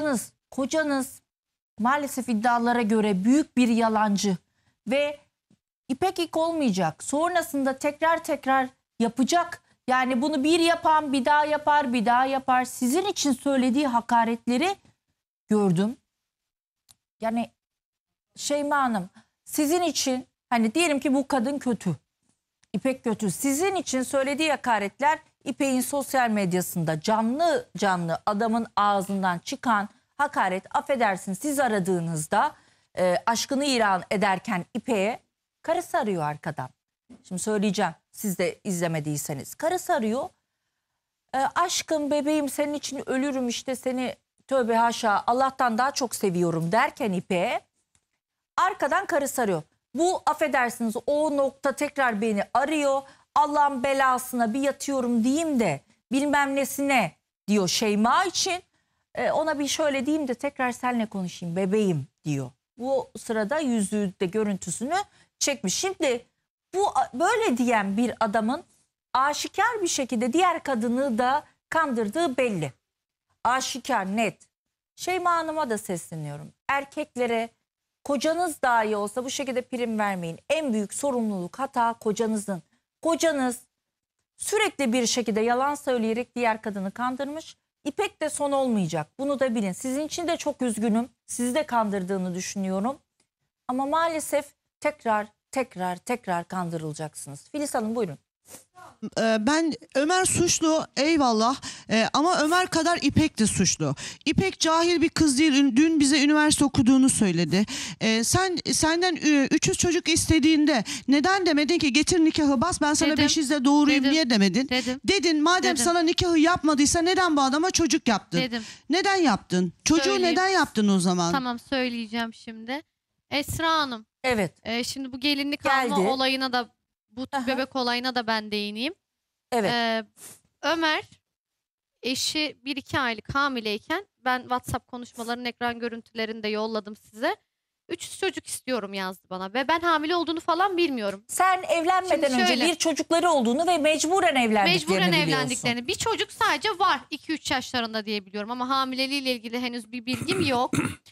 kocanız maalesef iddialara göre büyük bir yalancı ve İpek ilk olmayacak. Sonrasında tekrar yapacak. Yani bunu bir yapan bir daha yapar, bir daha yapar. Sizin için söylediği hakaretleri gördüm. Yani Şeyma Hanım, sizin için hani diyelim ki bu kadın kötü, İpek kötü. Sizin için söylediği hakaretler İpek'in sosyal medyasında canlı canlı adamın ağzından çıkan hakaret, affedersin siz aradığınızda aşkını ilan ederken İpek'e karısı arıyor arkadan. Şimdi söyleyeceğim, siz de izlemediyseniz. Karısı arıyor. Aşkım, bebeğim, senin için ölürüm, işte seni tövbe haşa Allah'tan daha çok seviyorum derken İpek'e arkadan karısı arıyor. Bu affedersiniz o nokta tekrar beni arıyor. Allah'ın belasına bir yatıyorum diyeyim de bilmem nesine diyor Şeyma için. Ona bir şöyle diyeyim de tekrar seninle konuşayım bebeğim diyor. Bu sırada yüzüğü de görüntüsünü çekmiş. Şimdi bu böyle diyen bir adamın aşikar bir şekilde diğer kadını da kandırdığı belli. Aşikar, net. Şeyma Hanım'a da sesleniyorum. Erkeklere kocanız dahi olsa bu şekilde prim vermeyin. En büyük sorumluluk, hata kocanızın. Kocanız sürekli bir şekilde yalan söyleyerek diğer kadını kandırmış. İpek de son olmayacak. Bunu da bilin. Sizin için de çok üzgünüm. Sizi de kandırdığını düşünüyorum. Ama maalesef tekrar kandırılacaksınız. Filiz Hanım buyurun. Ben Ömer suçlu eyvallah. Ama Ömer kadar İpek de suçlu. İpek cahil bir kız değil. Dün bize üniversite okuduğunu söyledi. Senden 300 çocuk istediğinde neden demedin ki getir nikahı bas ben sana Dedim. 500'de doğurayım Dedim. niye demedin? Dedim. Dedin madem Dedim. sana nikahı yapmadıysa neden bu adama çocuk yaptın? Dedim. Neden yaptın? Çocuğu Söyleyeyim. neden yaptın o zaman? Tamam söyleyeceğim şimdi. Esra Hanım, Evet. şimdi bu gelinlik Geldi. alma olayına da bu Aha. bebek olayına da ben değineyim. Evet. Ömer eşi 1-2 aylık hamileyken ben WhatsApp konuşmalarının ekran görüntülerini de yolladım size. 300 çocuk istiyorum yazdı bana ve ben hamile olduğunu falan bilmiyorum. Sen evlenmeden Şimdi önce şöyle. bir çocukları olduğunu ve mecburen evlendiklerini Mecburen biliyorsun. evlendiklerini. Bir çocuk sadece var 2-3 yaşlarında diye biliyorum ama hamileliğiyle ilgili henüz bir bilgim yok.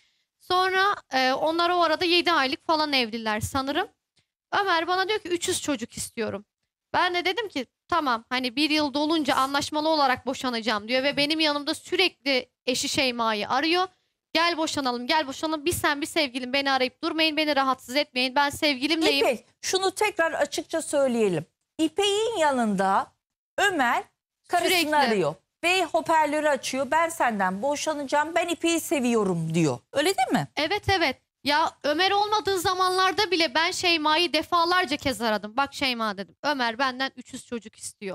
Sonra onlar o arada 7 aylık falan evliler sanırım. Ömer bana diyor ki 300 çocuk istiyorum. Ben de dedim ki tamam hani 1 yıl dolunca anlaşmalı olarak boşanacağım diyor ve benim yanımda sürekli eşi Şeyma'yı arıyor. Gel boşanalım gel boşanalım bir sen bir sevgilim beni arayıp durmayın beni rahatsız etmeyin ben sevgilimleyim. İpek şunu tekrar açıkça söyleyelim. İpek'in yanında Ömer karısını Sürekli. arıyor. Ve hoparlörü açıyor. Ben senden boşanacağım. Ben İpek'i seviyorum diyor. Öyle değil mi? Evet. Ya Ömer olmadığı zamanlarda bile ben Şeyma'yı defalarca kez aradım. Bak Şeyma dedim. Ömer benden 300 çocuk istiyor.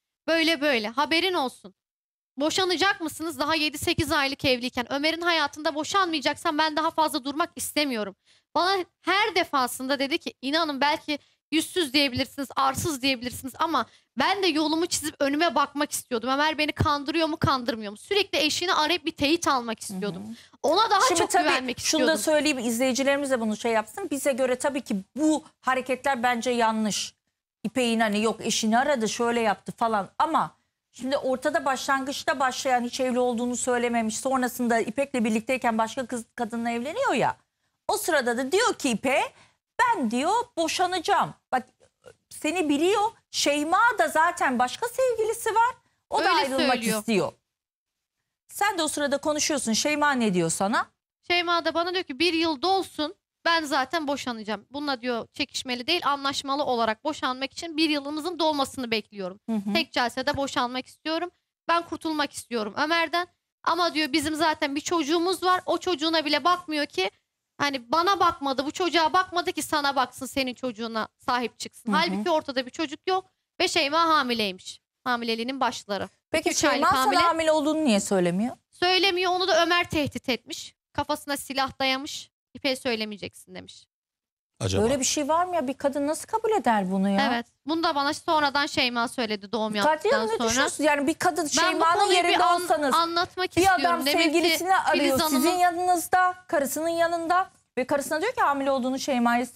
Böyle haberin olsun. Boşanacak mısınız daha 7-8 aylık evliyken? Ömer'in hayatında boşanmayacaksan ben daha fazla durmak istemiyorum. Bana her defasında dedi ki inanın belki yüzsüz diyebilirsiniz, arsız diyebilirsiniz ama ben de yolumu çizip önüme bakmak istiyordum. Ömer beni kandırıyor mu, kandırmıyor mu? Sürekli eşini arayıp bir teyit almak istiyordum. Ona daha Şimdi çok tabii güvenmek şunu istiyordum. da söyleyeyim izleyicilerimiz de bunu şey yapsın. Bize göre tabii ki bu hareketler bence yanlış. İpek'in hani yok eşini aradı şöyle yaptı falan ama şimdi ortada başlangıçta başlayan hiç evli olduğunu söylememiş. Sonrasında İpek'le birlikteyken başka kadınla evleniyor ya. O sırada da diyor ki İpek'e ben diyor boşanacağım. Bak seni biliyor. Şeyma da zaten başka sevgilisi var. O da Öyle ayrılmak söylüyor. istiyor. Sen de o sırada konuşuyorsun. Şeyma ne diyor sana? Şeyma da bana diyor ki 1 yıl dolsun ben zaten boşanacağım. Bununla diyor çekişmeli değil anlaşmalı olarak boşanmak için 1 yılımızın dolmasını bekliyorum. Tek celsede boşanmak istiyorum. Ben kurtulmak istiyorum Ömer'den. Ama diyor bizim zaten bir çocuğumuz var. O çocuğuna bile bakmıyor ki hani bana bakmadı bu çocuğa bakmadı ki sana baksın senin çocuğuna sahip çıksın. Halbuki ortada bir çocuk yok ve Şeyma hamileymiş. Hamileliğinin başları. Peki 2-3 aylık Şeyma sana hamile olduğunu niye söylemiyor? Söylemiyor onu da Ömer tehdit etmiş. Kafasına silah dayamış. İpek'e söylemeyeceksin demiş. Acaba? Böyle bir şey var mı ya? Bir kadın nasıl kabul eder bunu ya? Evet. Bunu da bana sonradan Şeyma söyledi doğum Kadriye yaptıktan Hanım ne sonra. düşünüyorsunuz? Yani bir kadın Ben bu Şeyma'nın konuyu yerinde bir olsanız anlatmak bir istiyorum. adam Demek ki sevgilisini arıyor Filiz Hanım'ın- sizin yanınızda, karısının yanında ve karısına diyor ki hamile olduğunu Şeyma'ya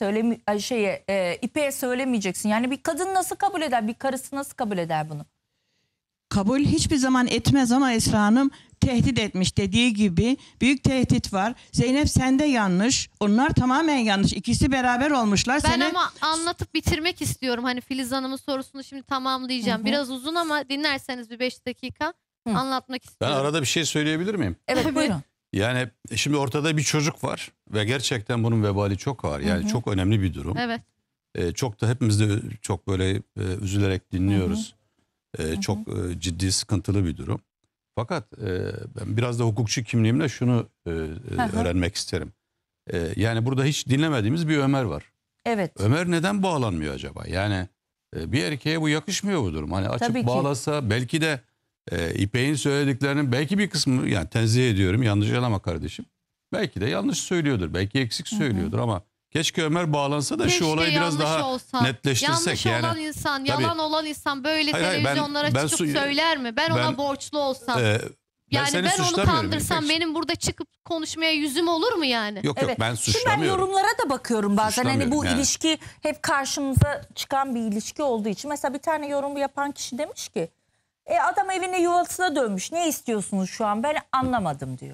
İpek'e söylemeyeceksin. Yani bir kadın nasıl kabul eder? Bir karısı nasıl kabul eder bunu? Kabul hiçbir zaman etmez ama Esra Hanım tehdit etmiş dediği gibi büyük tehdit var. Zeynep sende yanlış. Onlar tamamen yanlış. İkisi beraber olmuşlar. Ben ama anlatıp bitirmek istiyorum. Hani Filiz Hanım'ın sorusunu şimdi tamamlayacağım. Biraz uzun ama dinlerseniz bir 5 dakika anlatmak Ben istiyorum. arada bir şey söyleyebilir miyim? Evet Tabii. buyurun. Yani şimdi ortada bir çocuk var ve gerçekten bunun vebali çok ağır. Yani çok önemli bir durum. Evet. Çok da hepimiz de çok böyle üzülerek dinliyoruz. Çok ciddi sıkıntılı bir durum. Fakat ben biraz da hukukçu kimliğimle şunu öğrenmek isterim. Yani burada hiç dinlemediğimiz bir Ömer var. Evet. Ömer neden bağlanmıyor acaba? Yani bir erkeğe bu yakışmıyor bu durum. Hani Tabii açıp ki. bağlasa belki de İpek'in söylediklerinin belki bir kısmı yani tenzih ediyorum yanlış anlama kardeşim. Belki de yanlış söylüyordur. Belki eksik söylüyordur ama keşke Ömer bağlansa da Keşke şu olayı biraz yanlış daha olsa. netleştirsek. Yanlış yani. olan insan, Tabii. yalan olan insan böyle Hayır, hayır, televizyonlara ben çıkıp söyler mi? Ben ona borçlu olsam. Yani yani ben onu kandırsam benim burada çıkıp konuşmaya yüzüm olur mu yani? Yok Evet. ben Şimdi ben suçlamıyorum. yorumlara da bakıyorum bazen. Hani bu Suçlamıyorum yani. ilişki hep karşımıza çıkan bir ilişki olduğu için. Mesela bir tane yorumu yapan kişi demiş ki adam evine yuvasına dönmüş. Ne istiyorsunuz şu an? Ben anlamadım diyor.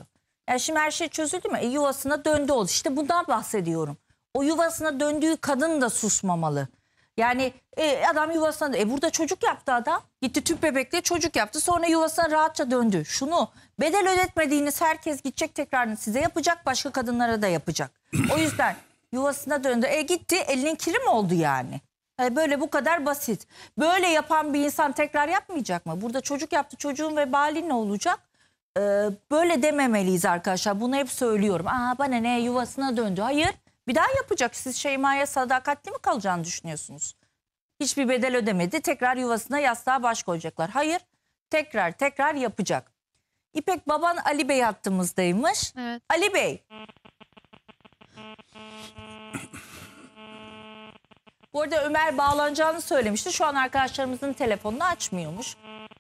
Yani şimdi her şey çözüldü mü? Yuvasına döndü oldu. İşte bundan bahsediyorum. O yuvasına döndüğü kadın da susmamalı. Yani adam yuvasına... burada çocuk yaptı adam. Gitti tüp bebekle çocuk yaptı. Sonra yuvasına rahatça döndü. Şunu, bedel ödetmediğiniz herkes gidecek tekrarını size yapacak. Başka kadınlara da yapacak. O yüzden yuvasına döndü. Gitti, elinin kiri mi oldu yani? Böyle bu kadar basit. Böyle yapan bir insan tekrar yapmayacak mı? Burada çocuk yaptı. Çocuğun vebali ne olacak? Böyle dememeliyiz arkadaşlar. Bunu hep söylüyorum. Bana ne, yuvasına döndü. Hayır. Bir daha yapacak. Siz Şeyma'ya sadakatli mi kalacağını düşünüyorsunuz? Hiçbir bedel ödemedi. Tekrar yuvasına, yastığa baş koyacaklar. Hayır. Tekrar yapacak. İpek, baban Ali Bey hattımızdaymış. Evet. Ali Bey. Bu arada Ömer bağlanacağını söylemişti. Şu an arkadaşlarımızın telefonunu açmıyormuş.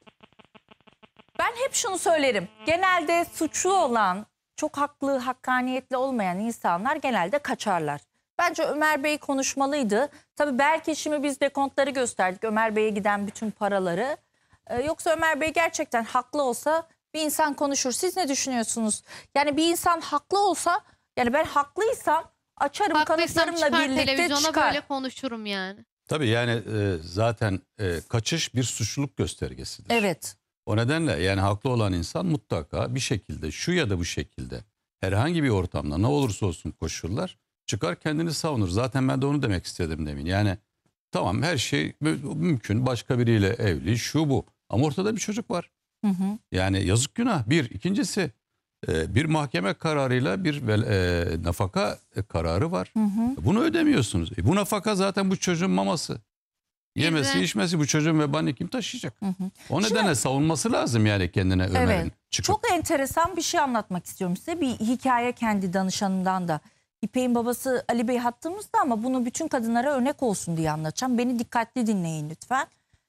Ben hep şunu söylerim. Genelde suçlu olan, çok haklı, hakkaniyetli olmayan insanlar genelde kaçarlar. Bence Ömer Bey konuşmalıydı. Tabii belki şimdi biz dekontları gösterdik. Ömer Bey'e giden bütün paraları. Yoksa Ömer Bey gerçekten haklı olsa bir insan konuşur. Siz ne düşünüyorsunuz? Yani bir insan haklı olsa, yani ben haklıysam açarım, Haklıysam kanıtlarımla çıkar birlikte televizyona çıkar. böyle konuşurum yani. Tabii yani zaten kaçış bir suçluluk göstergesidir. Evet. O nedenle yani haklı olan insan mutlaka bir şekilde, şu ya da bu şekilde, herhangi bir ortamda ne olursa olsun koşullar, çıkar kendini savunur. Zaten ben de onu demek istedim demin. Yani tamam, her şey mümkün, başka biriyle evli, şu bu, ama ortada bir çocuk var. Yani yazık, günah. Bir. İkincisi, bir mahkeme kararıyla bir nafaka kararı var. Bunu ödemiyorsunuz. Bu nafaka zaten bu çocuğun maması. Yemesi, içmesi, bu çocuğun vebalini kim taşıyacak? O nedenle savunması lazım yani kendine Ömer'in. Evet. Çıkıp. Çok enteresan bir şey anlatmak istiyorum size. Bir hikaye kendi danışanından da. İpek'in babası Ali Bey hattımızda, ama bunu bütün kadınlara örnek olsun diye anlatacağım. Beni dikkatli dinleyin lütfen.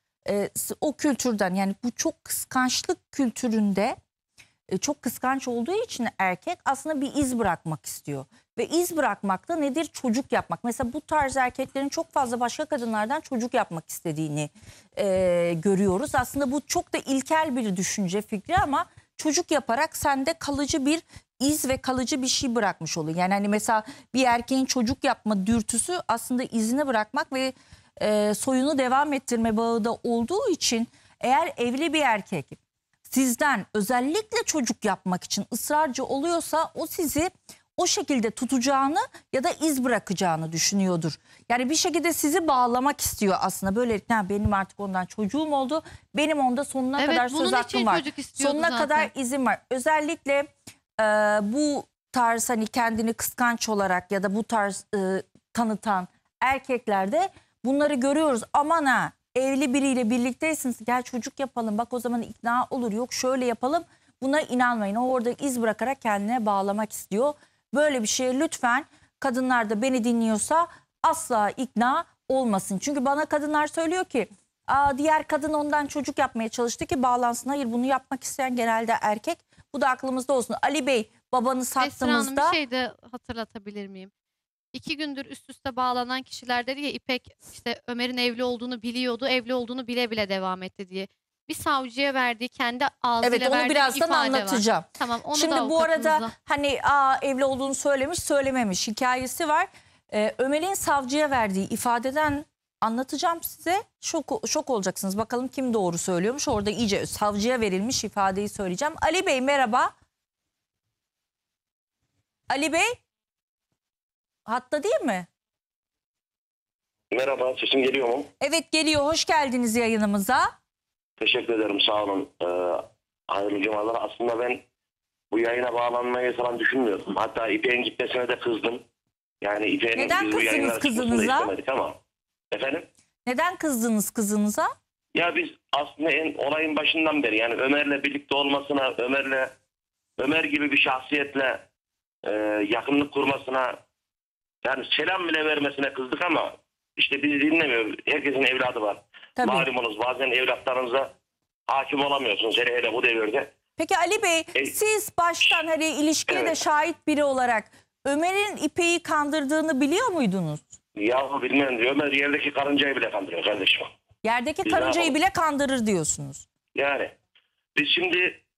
O kültürden, yani bu çok kıskançlık kültüründe, çok kıskanç olduğu için erkek aslında bir iz bırakmak istiyor. Ve iz bırakmak da nedir? Çocuk yapmak. Mesela bu tarz erkeklerin çok fazla başka kadınlardan çocuk yapmak istediğini görüyoruz. Aslında bu çok da ilkel bir düşünce fikri, ama çocuk yaparak sende kalıcı bir iz ve kalıcı bir şey bırakmış oluyor. Yani hani mesela bir erkeğin çocuk yapma dürtüsü aslında izini bırakmak ve soyunu devam ettirme bağı da olduğu için, eğer evli bir erkek sizden özellikle çocuk yapmak için ısrarcı oluyorsa, o sizi o şekilde tutacağını ya da iz bırakacağını düşünüyordur. Yani bir şekilde sizi bağlamak istiyor aslında. Böylelikle benim artık ondan çocuğum oldu. Benim onda sonuna Evet, kadar bunun söz için hakkım var. çocuk istiyordu Sonuna zaten. kadar izin var. Özellikle bu tarz, hani kendini kıskanç olarak ya da bu tarz tanıtan erkeklerde bunları görüyoruz. Aman ha, evli biriyle birlikteysiniz, gel çocuk yapalım, bak o zaman ikna olur, yok şöyle yapalım. Buna inanmayın. O orada iz bırakarak kendine bağlamak istiyor. Böyle bir şeye lütfen, kadınlar da beni dinliyorsa asla ikna olmasın. Çünkü bana kadınlar söylüyor ki diğer kadın ondan çocuk yapmaya çalıştı ki bağlansın. Hayır, bunu yapmak isteyen genelde erkek. Bu da aklımızda olsun. Ali Bey, babanız Esra Hanım, hattımızda. bir şey de hatırlatabilir miyim? 2 gündür üst üste bağlanan kişiler dedi ya, İpek işte Ömer'in evli olduğunu biliyordu, evli olduğunu bile bile devam etti diye. Bir savcıya verdiği, kendi ağzıyla Evet, onu verdiği birazdan ifade anlatacağım. var. Tamam, onu Şimdi da bu arada avukatımıza. hani evli olduğunu söylemiş söylememiş hikayesi var. Ömer'in savcıya verdiği ifadeden anlatacağım size. Şok olacaksınız. Bakalım kim doğru söylüyormuş. Orada iyice savcıya verilmiş ifadeyi söyleyeceğim. Ali Bey merhaba. Ali Bey hatta değil mi? Merhaba, sesim geliyor mu? Evet, geliyor. Hoş geldiniz yayınımıza. Teşekkür ederim, sağ olun. Hayırlı cumalar. Aslında ben bu yayına bağlanmayı falan düşünmüyordum. Hatta İpek'in gitmesine de kızdım. Yani İpek'in Neden biz bu kızdınız yayınlara çıkmasını da kızınıza? istemedik ama. Efendim? Neden kızdınız kızınıza? Ya biz aslında olayın başından beri, yani Ömer'le birlikte olmasına, Ömer gibi bir şahsiyetle yakınlık kurmasına, yani selam bile vermesine kızdık ama işte bizi dinlemiyor. Herkesin evladı var. Tabii. Malumunuz, bazen evlatlarınıza hakim olamıyorsunuz, hele bu devirde. Peki Ali Bey, siz baştan hani ilişkiye de Evet. şahit biri olarak Ömer'in İpek'i kandırdığını biliyor muydunuz? Yahu bilmem diyor. Ömer yerdeki karıncayı bile kandırıyor kardeşim. Yerdeki Biz ne karıncayı yapalım? bile kandırır diyorsunuz. Yani biz şimdi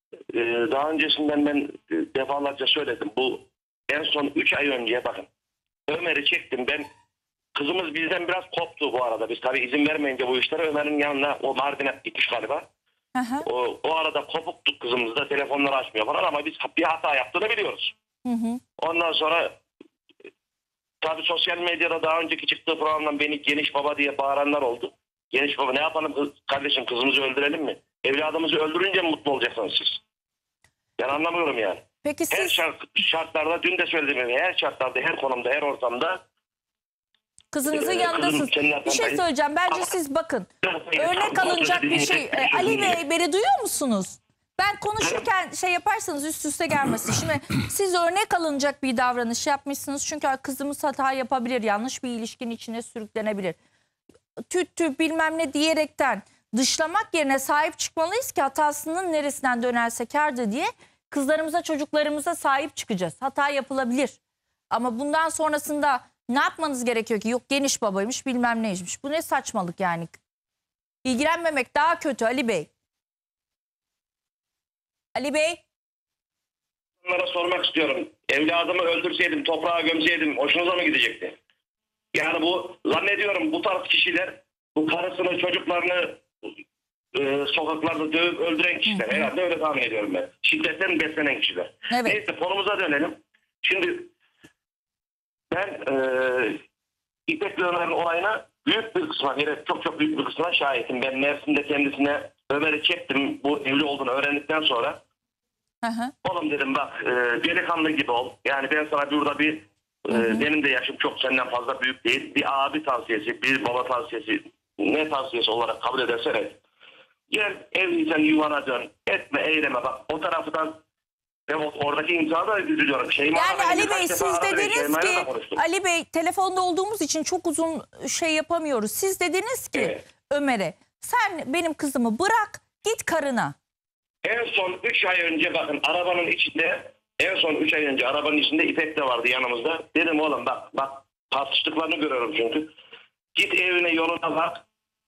daha öncesinden ben defalarca söyledim. Bu en son 3 ay önce bakın Ömer'i çektim ben. Kızımız bizden biraz koptu bu arada. Biz tabii izin vermeyince bu işlere Ömer'in yanına o Mardin'e gitmiş galiba. Hı hı. O arada kopuktuk kızımız da telefonları açmıyor falan ama biz bir hata yaptığını biliyoruz. Hı hı. Ondan sonra tabii sosyal medyada daha önceki çıktığı programdan beni geniş baba diye bağıranlar oldu. Geniş baba ne yapalım kardeşim kızımızı öldürelim mi? Evladımızı öldürünce mi mutlu olacaksınız siz? Ben anlamıyorum yani. Peki Her siz şartlarda dün de söylediğim gibi her şartlarda her konumda her ortamda kızınızın yanındasınız. senin Bir şey arkandayım. söyleyeceğim. Bence siz bakın. Örnek alınacak bir şey. Ali Bey beni duyuyor musunuz? Ben konuşurken şey yaparsanız üst üste gelmesin. Şimdi siz örnek alınacak bir davranış yapmışsınız. Çünkü kızımız hata yapabilir. Yanlış bir ilişkinin içine sürüklenebilir. Tüt tüt bilmem ne diyerekten dışlamak yerine sahip çıkmalıyız ki hatasının neresinden dönerse kârdır diye kızlarımıza çocuklarımıza sahip çıkacağız. Hata yapılabilir. Ama bundan sonrasında ne yapmanız gerekiyor ki? Yok geniş babaymış bilmem neymiş. Bu ne saçmalık yani. İlgilenmemek daha kötü Ali Bey. Ali Bey. Onlara sormak istiyorum. Evladımı öldürseydim, toprağa gömseydim hoşunuza mı gidecekti? Yani bu zannediyorum bu tarz kişiler bu karısını çocuklarını sokaklarda dövüp öldüren kişiler. Herhalde öyle tahmin ediyorum ben. Şiddetten beslenen kişiler. Evet. Neyse konumuza dönelim. Şimdi ben İpek Ömer'in olayına büyük bir kısmına, çok büyük bir kısmına şahitim. Ben Mersin'de kendisine Ömer'i çektim. Bu evli olduğunu öğrendikten sonra Hı hı. oğlum dedim bak delikanlı gibi ol. Yani ben sana burada bir benim de yaşım çok senden fazla büyük değil. Bir abi tavsiyesi, bir baba tavsiyesi, ne tavsiyesi olarak kabul edersen et. Gel evliysen yuvana dön. Etme eyleme bak. O taraftan ve oradaki insana da üzülüyorum. Yani Ali Bey siz dediniz ki Ali Bey telefonda olduğumuz için çok uzun şey yapamıyoruz. Siz dediniz ki Evet. Ömer'e sen benim kızımı bırak git karına. En son 3 ay önce bakın arabanın içinde arabanın içinde İpek de vardı yanımızda. Dedim oğlum bak tartıştıklarını görüyorum çünkü. Git evine yoluna bak.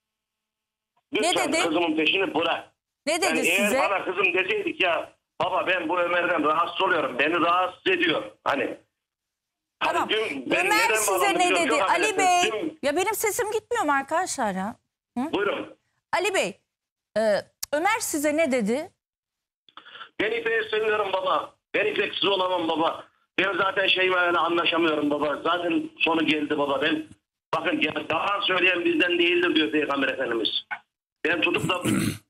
Lütfen dedi? kızımın peşini bırak. Ne dedi Yani size? eğer bana kızım deseydik ya baba ben bu Ömer'den rahatsız oluyorum. Beni rahatsız ediyor. Hani Tamam. ben Ömer neden size bağlandım ne biliyorum, dedi? çok Ali affedersiniz. Bey. Ya benim sesim gitmiyor mu arkadaşlar ya? Buyurun. Ali Bey. Ömer size ne dedi? Ben İpek'e söylüyorum baba. Ben İpek'siz olamam baba. Ben zaten şeylerle anlaşamıyorum baba. Zaten sonu geldi baba. Ben bakın ya daha söyleyen bizden değildir diyor Peygamber Efendimiz. Ben tutup da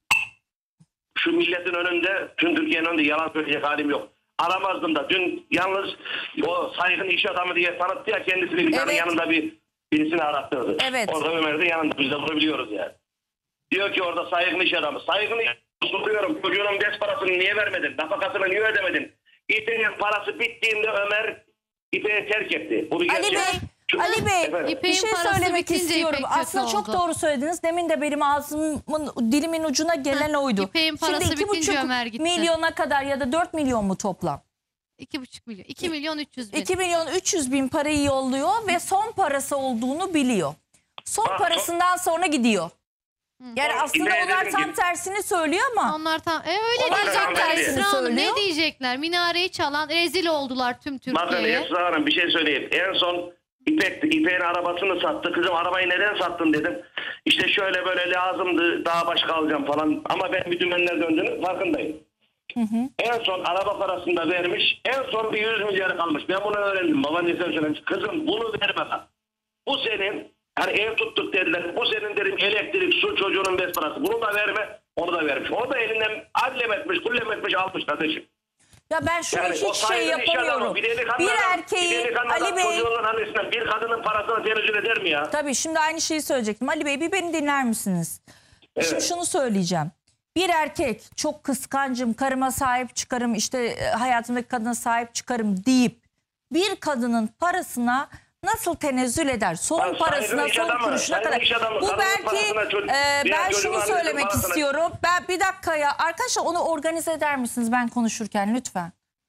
şu milletin önünde, tüm Türkiye'nin önünde yalan söyleyecek halim yok. Aramazdım da dün yalnız o saygın iş adamı diye tanıttı ya kendisini bir tane Evet. yanında birisini arattırdı. Evet. Orada Ömer de yanında biz de bunu biliyoruz yani. Diyor ki orada saygın iş adamı. Saygın iş soruyorum çocuğunun ders parasını niye vermedin? Nafakasını niye ödemedin? İpek'in parası bittiğinde Ömer İpek'i terk etti. Bunu Ali gerçek- Bey. Ali Bey Efendim? bir İpek'in şey parası söylemek bitince istiyorum. İpek kötü Aslında çok oldu. doğru söylediniz. Demin de benim ağzımın dilimin ucuna gelen oydu. İpek'in parası Şimdi bitince 2,5 Ömer gitti. milyona kadar ya da 4 milyon mu toplam? 2,5 milyon. 2 milyon 300 bin. 2 milyon 300 bin parayı yolluyor ve son parası olduğunu biliyor. Son Bak, parasından sonra gidiyor. Yani aslında İpek'e onlar dedim tam ki- tersini söylüyor ama Onlar tam öyle Onlar diyecekler tam Esra Hanım. söylüyor. Ne diyecekler? Minareyi çalan rezil oldular tüm Bakın Türkiye'ye. Esra Hanım bir şey söyleyeyim. En son İpek'in arabasını sattı. Kızım arabayı neden sattın dedim. İşte şöyle böyle lazımdı daha başka alacağım falan. Ama ben bir dümenler döndüğünün farkındayım. En son araba parasını da vermiş. En son bir 100 milyarı kalmış. Ben bunu öğrendim. Babaannesi söylemiş. Kızım bunu verme bak. Bu senin hani ev tuttuk dediler. Bu senin dedim elektrik, su çocuğunun bes parası. Bunu da verme. Onu da vermiş. Onu da elinden allem etmiş, kullem etmiş almış kardeşim. ya ben şunu Yani o hiç şey saygın iş adamı, yapamıyorum. delikanlı Bir adam, erkeği delikanlı Ali adam Bey çocuğunun annesinden bir kadının parasını tenezzül eder mi ya? tabii şimdi aynı şeyi söyleyecektim. Ali Bey bir beni dinler misiniz? Şimdi Evet. şunu söyleyeceğim. Bir erkek çok kıskancım, karıma sahip çıkarım, işte hayatımdaki kadına sahip çıkarım deyip bir kadının parasına nasıl tenezzül eder? Son Ya parasına, saygın iş son adamı, kuruşuna saygın kadar. iş adamı, Bu kadının belki parasına diğer ben çocuğun şunu annesinin söylemek parasına- istiyorum. Ben bir dakika ya arkadaşlar onu organize eder misiniz ben konuşurken lütfen?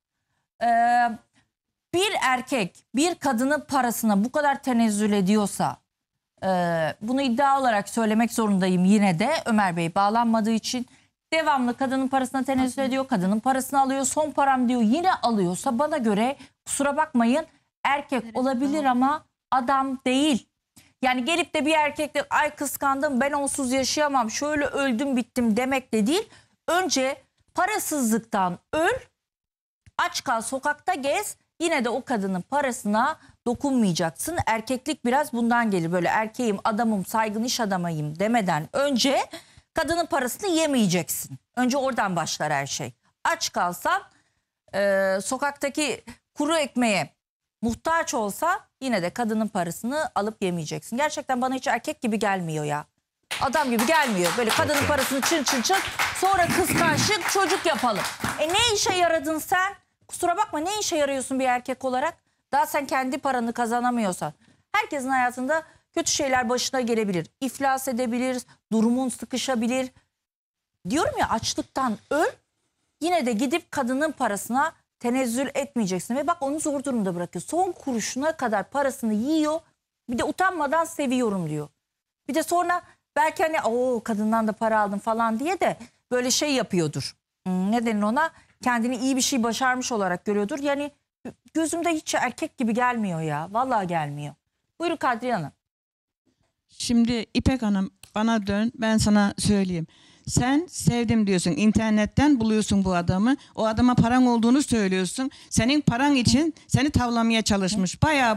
Bir erkek bir kadının parasına bu kadar tenezzül ediyorsa bunu iddia olarak söylemek zorundayım yine de Ömer Bey bağlanmadığı için devamlı kadının parasına tenezzül ediyor, kadının parasını alıyor, son param diyor, yine alıyorsa bana göre kusura bakmayın erkek olabilir ama adam değil. Yani gelip de bir erkekle ay kıskandım ben onsuz yaşayamam şöyle öldüm bittim demek de değil. Önce parasızlıktan öl, aç kal, sokakta gez, yine de o kadının parasına dokunmayacaksın. Erkeklik biraz bundan gelir, böyle erkeğim, adamım, saygın iş adamıyım demeden önce kadının parasını yemeyeceksin. Önce oradan başlar her şey. Aç kalsan, sokaktaki kuru ekmeğe muhtaç olsa yine de kadının parasını alıp yemeyeceksin. Gerçekten bana hiç erkek gibi gelmiyor ya. Adam gibi gelmiyor. Böyle kadının parasını çın çın çın, sonra kıskançlık, çocuk yapalım. Ne işe yaradın sen? Kusura bakma, ne işe yarıyorsun bir erkek olarak? Daha sen kendi paranı kazanamıyorsan. Herkesin hayatında kötü şeyler başına gelebilir. İflas edebilir, durumun sıkışabilir. Diyorum ya, açlıktan öl, yine de gidip kadının parasına tenezzül etmeyeceksin. Ve bak onu zor durumda bırakıyor. Son kuruşuna kadar parasını yiyor. Bir de utanmadan seviyorum diyor. Bir de sonra belki hani o kadından da para aldım falan diye de böyle şey yapıyordur. Ne denir ona? Kendini iyi bir şey başarmış olarak görüyordur. Yani gözümde hiç erkek gibi gelmiyor ya. Vallahi gelmiyor. Buyurun Kadriye Hanım. Şimdi İpek Hanım bana dön, ben sana söyleyeyim. Sen sevdim diyorsun, internetten buluyorsun bu adamı. O adama paran olduğunu söylüyorsun. Senin paran için seni tavlamaya çalışmış. Baya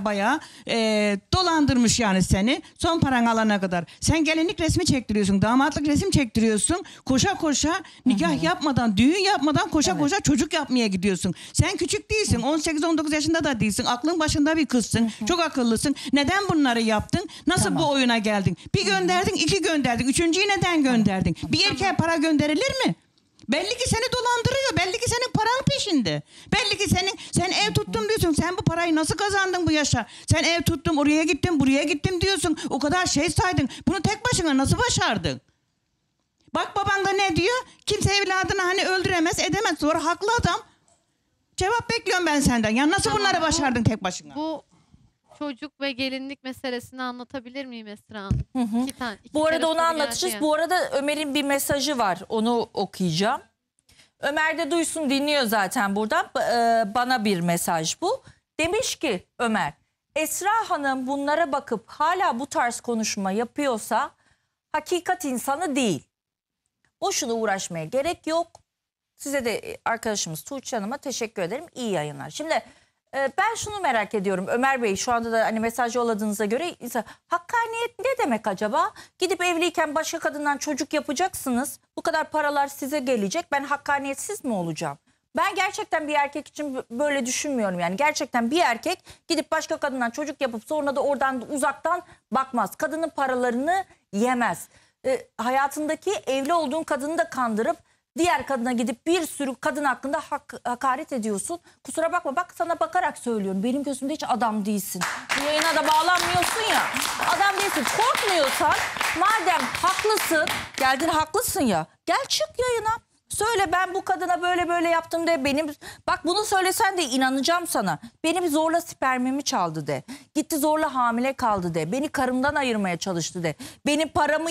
dolandırmış yani seni. Son paran alana kadar. Sen gelinlik resmi çektiriyorsun, damatlık resim çektiriyorsun. Koşa koşa nikah yapmadan, düğün yapmadan koşa koşa çocuk yapmaya gidiyorsun. Sen küçük değilsin. 18-19 yaşında da değilsin. Aklın başında bir kızsın. Çok akıllısın. Neden bunları yaptın? Nasıl bu oyuna geldin? Bir gönderdin, iki gönderdin. Üçüncüyü neden gönderdin? Bir erkeğe para gönderilir mi? Belli ki seni dolandırıyor. Belli ki senin paran peşinde. Belli ki sen ev tuttum diyorsun. Sen bu parayı nasıl kazandın bu yaşa? Sen ev tuttum, oraya gittim, buraya gittim diyorsun. O kadar şey saydın. Bunu tek başına nasıl başardın? Bak baban da ne diyor? Kimse evladını hani öldüremez, edemez. Sonra haklı adam. Cevap bekliyorum ben senden. Ya nasıl bunları başardın tek başına? Bu çocuk ve gelinlik meselesini anlatabilir miyim Esra Hanım? İki Bu arada kere onu soru anlatacağız. geldi ya. Bu arada Ömer'in bir mesajı var. Onu okuyacağım. Ömer de duysun, dinliyor zaten buradan. Bana bir mesaj bu. Demiş ki Ömer, Esra Hanım bunlara bakıp hala bu tarz konuşma yapıyorsa hakikat insanı değil. Boşuna uğraşmaya gerek yok. Size de arkadaşımız Tuğçe Hanım'a teşekkür ederim. İyi yayınlar. Şimdi ben şunu merak ediyorum Ömer Bey, şu anda da hani mesaj yolladığınıza göre hakkaniyet ne demek acaba? Gidip evliyken başka kadından çocuk yapacaksınız. Bu kadar paralar size gelecek. Ben hakkaniyetsiz mi olacağım? Ben gerçekten bir erkek için böyle düşünmüyorum yani. Gerçekten bir erkek gidip başka kadından çocuk yapıp sonra da oradan uzaktan bakmaz. Kadının paralarını yemez. Hayatındaki evli olduğun kadını da kandırıp diğer kadına gidip bir sürü kadın hakkında hakaret ediyorsun. Kusura bakma, bak sana bakarak söylüyorum. Benim gözümde hiç adam değilsin. Bu yayına da bağlanmıyorsun ya. Adam değilsin. Korkmuyorsan madem haklısın, geldin haklısın ya. Gel çık yayına. Söyle ben bu kadına böyle böyle yaptım de. Bak bunu söylesen de inanacağım sana. Benim zorla spermimi çaldı de. Gitti zorla hamile kaldı de. Beni karımdan ayırmaya çalıştı de. Benim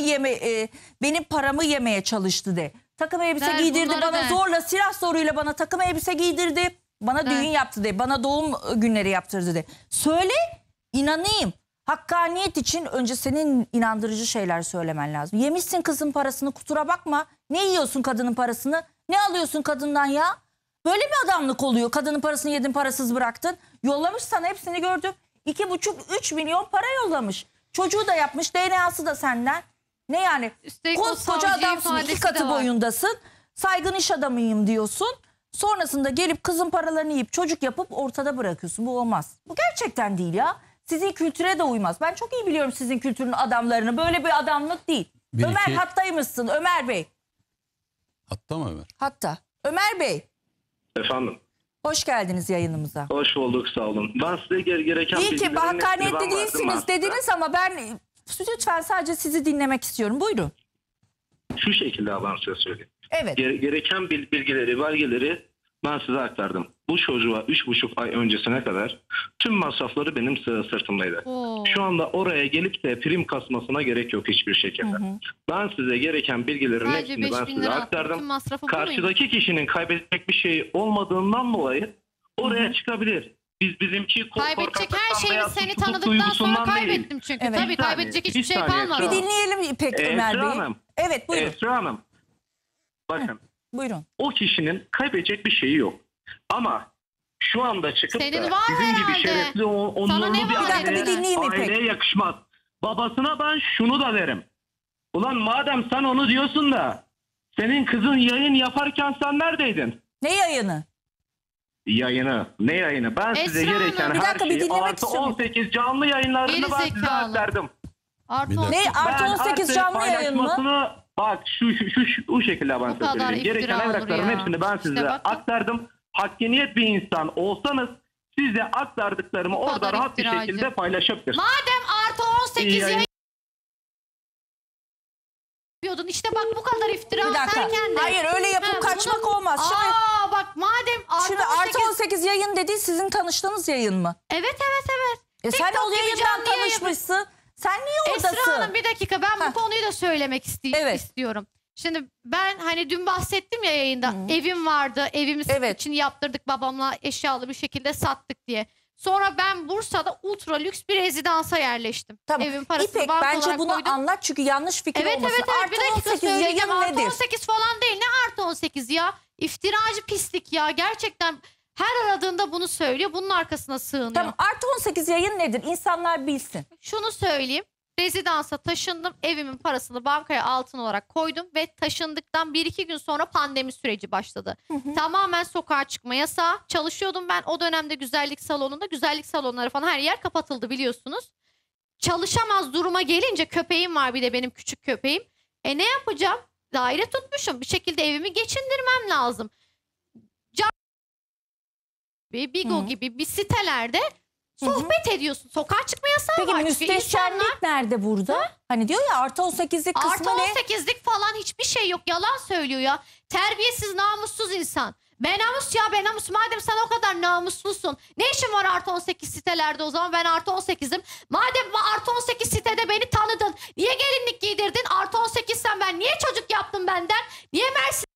paramı yemeye çalıştı de. Takım elbise giydirdi bana, zorla silah zoruyla bana takım elbise giydirdi. Bana düğün yaptı de. Bana doğum günleri yaptırdı de. Söyle, inanayım. Hakkaniyet için önce senin inandırıcı şeyler söylemen lazım. Yemişsin kızın parasını, kusura bakma. Ne yiyorsun kadının parasını? Ne alıyorsun kadından ya? Böyle bir adamlık oluyor. Kadının parasını yedin, parasız bıraktın. Yollamış sana, hepsini gördüm. 2,5-3 milyon para yollamış. Çocuğu da yapmış, DNA'sı da senden. Ne yani? Koskoca adamsın, 2 katı boyundasın. Saygın iş adamıyım diyorsun. Sonrasında gelip kızın paralarını yiyip çocuk yapıp ortada bırakıyorsun. Bu olmaz. Bu gerçekten değil ya. Sizin kültüre de uymaz. Ben çok iyi biliyorum sizin kültürün adamlarını. Böyle bir adamlık değil. Ömer hattaymışsın Ömer Bey. Hatta mı Ömer? Hatta. Ömer Bey. Efendim. Hoş geldiniz yayınımıza. Hoş bulduk, sağ olun. Ben size gereken İyi ki bilgilerin hakkaniyetli hepsini ben değilsiniz verdim dediniz ama ben lütfen sadece sizi dinlemek istiyorum. Buyurun. Şu şekilde ben size söyleyeyim. Evet. Gereken bilgileri, belgeleri Ben size aktardım. Bu çocuğa 3,5 ay öncesine kadar tüm masrafları benim sırtımdaydı. Oo. Şu anda oraya gelip de prim kasmasına gerek yok hiçbir şekilde. Ben size gereken bilgilerin Sadece hepsini ben 5.000 size lira attım. aktardım. Tüm masrafı bu muydu? Karşıdaki kişinin kaybedecek bir şey olmadığından dolayı oraya çıkabilir. Bizimki Kaybedecek her korkaklıktan veya şeyi seni suçluluk tanıdıktan sonra duygusundan değil. kaybettim çünkü. Evet. Tabii Bir saniye, kaybedecek bir hiçbir şey saniye. kalmadı. Bir dinleyelim İpek Ömer Esra Bey. Hanım. Evet buyurun. Esra Hanım. Bakın. Buyurun. O kişinin kaybedecek bir şeyi yok. Ama şu anda çıkıp Senin da var bizim gibi herhalde. şerefli, Sana onurlu ne bir var? Bir dakika, bir dinleyeyim İpek. aileye yakışmaz. Babasına ben şunu da derim. Ulan madem sen onu diyorsun da senin kızın yayın yaparken sen neredeydin? Ne yayını? Yayını. Ne yayını? Ben size Esra gereken Hanım, bir her dakika, bir şeyi dinlemek artı istiyorum. 18 canlı yayınlarını ben size Gerizekalı. aktardım. Artı Bir dakika. Ne artı Ben 18 artık canlı yayın mı? paylaşmasını- Bak şu şekilde ben Bu size kadar söyleyeyim. Gereken iftira olur evrakların ya. hepsini ben İşte size bakın. aktardım. Hakkaniyet bir insan olsanız siz de aktardıklarımı orada kadar rahat bir iftiracı. şekilde paylaşabilirsiniz. Madem artı 18 İyi yayın- yayın yapıyordun, işte bak bu kadar iftira Bir dakika. atarken de. Hayır öyle yapıp Ha, kaçmak bunu- olmaz. Şimdi, Bak madem artı şimdi 18... artı 18 yayın dediği sizin tanıştığınız yayın mı? Evet. Sen TikTok o gibi yayından canlı yayın tanışmışsın. Sen niye Esra oradasın? Hanım bir dakika, ben Heh. bu konuyu da söylemek Evet. istiyorum. Şimdi ben hani dün bahsettim ya yayında, evim vardı, evimiz Evet. için yaptırdık, babamla eşyalı bir şekilde sattık diye. Sonra ben Bursa'da ultra lüks bir rezidansa yerleştim. Tamam. Evin parasını İpek banka bence olarak bunu koydum. anlat çünkü yanlış fikir Evet olmasın. bir Artı dakika 18 söyleyeceğim. yayın Artı nedir? 18 falan değil, ne artı 18 ya? İftiracı pislik ya, gerçekten her aradığında bunu söylüyor, bunun arkasına sığınıyor. Tamam, artı 18 yayın nedir? İnsanlar bilsin. Şunu söyleyeyim. Rezidansa taşındım. Evimin parasını bankaya altın olarak koydum ve taşındıktan 1-2 gün sonra pandemi süreci başladı. Tamamen sokağa çıkma yasağı. Çalışıyordum ben o dönemde güzellik salonunda. Güzellik salonları falan her yer kapatıldı biliyorsunuz. Çalışamaz duruma gelince, köpeğim var bir de benim, küçük köpeğim. Ne yapacağım? Daire tutmuşum. Bir şekilde evimi geçindirmem lazım. Bigo gibi bir sitelerde sohbet ediyorsun. Sokağa çıkma yasağı Peki var. Çünkü müstehcenlik nerede burada? Hani diyor ya artı 18'lik Artı kısmı ne? 18'lik falan hiçbir şey yok. Yalan söylüyor ya. Terbiyesiz, namussuz insan. Ben namus ya, ben namus. Madem sen o kadar namuslusun, ne işin var artı 18 sitelerde o zaman? Ben artı 18'im. Madem artı 18 sitede beni tanıdın, niye gelinlik giydirdin? Artı 18 sen, ben niye çocuk yaptın benden? Niye Mersin?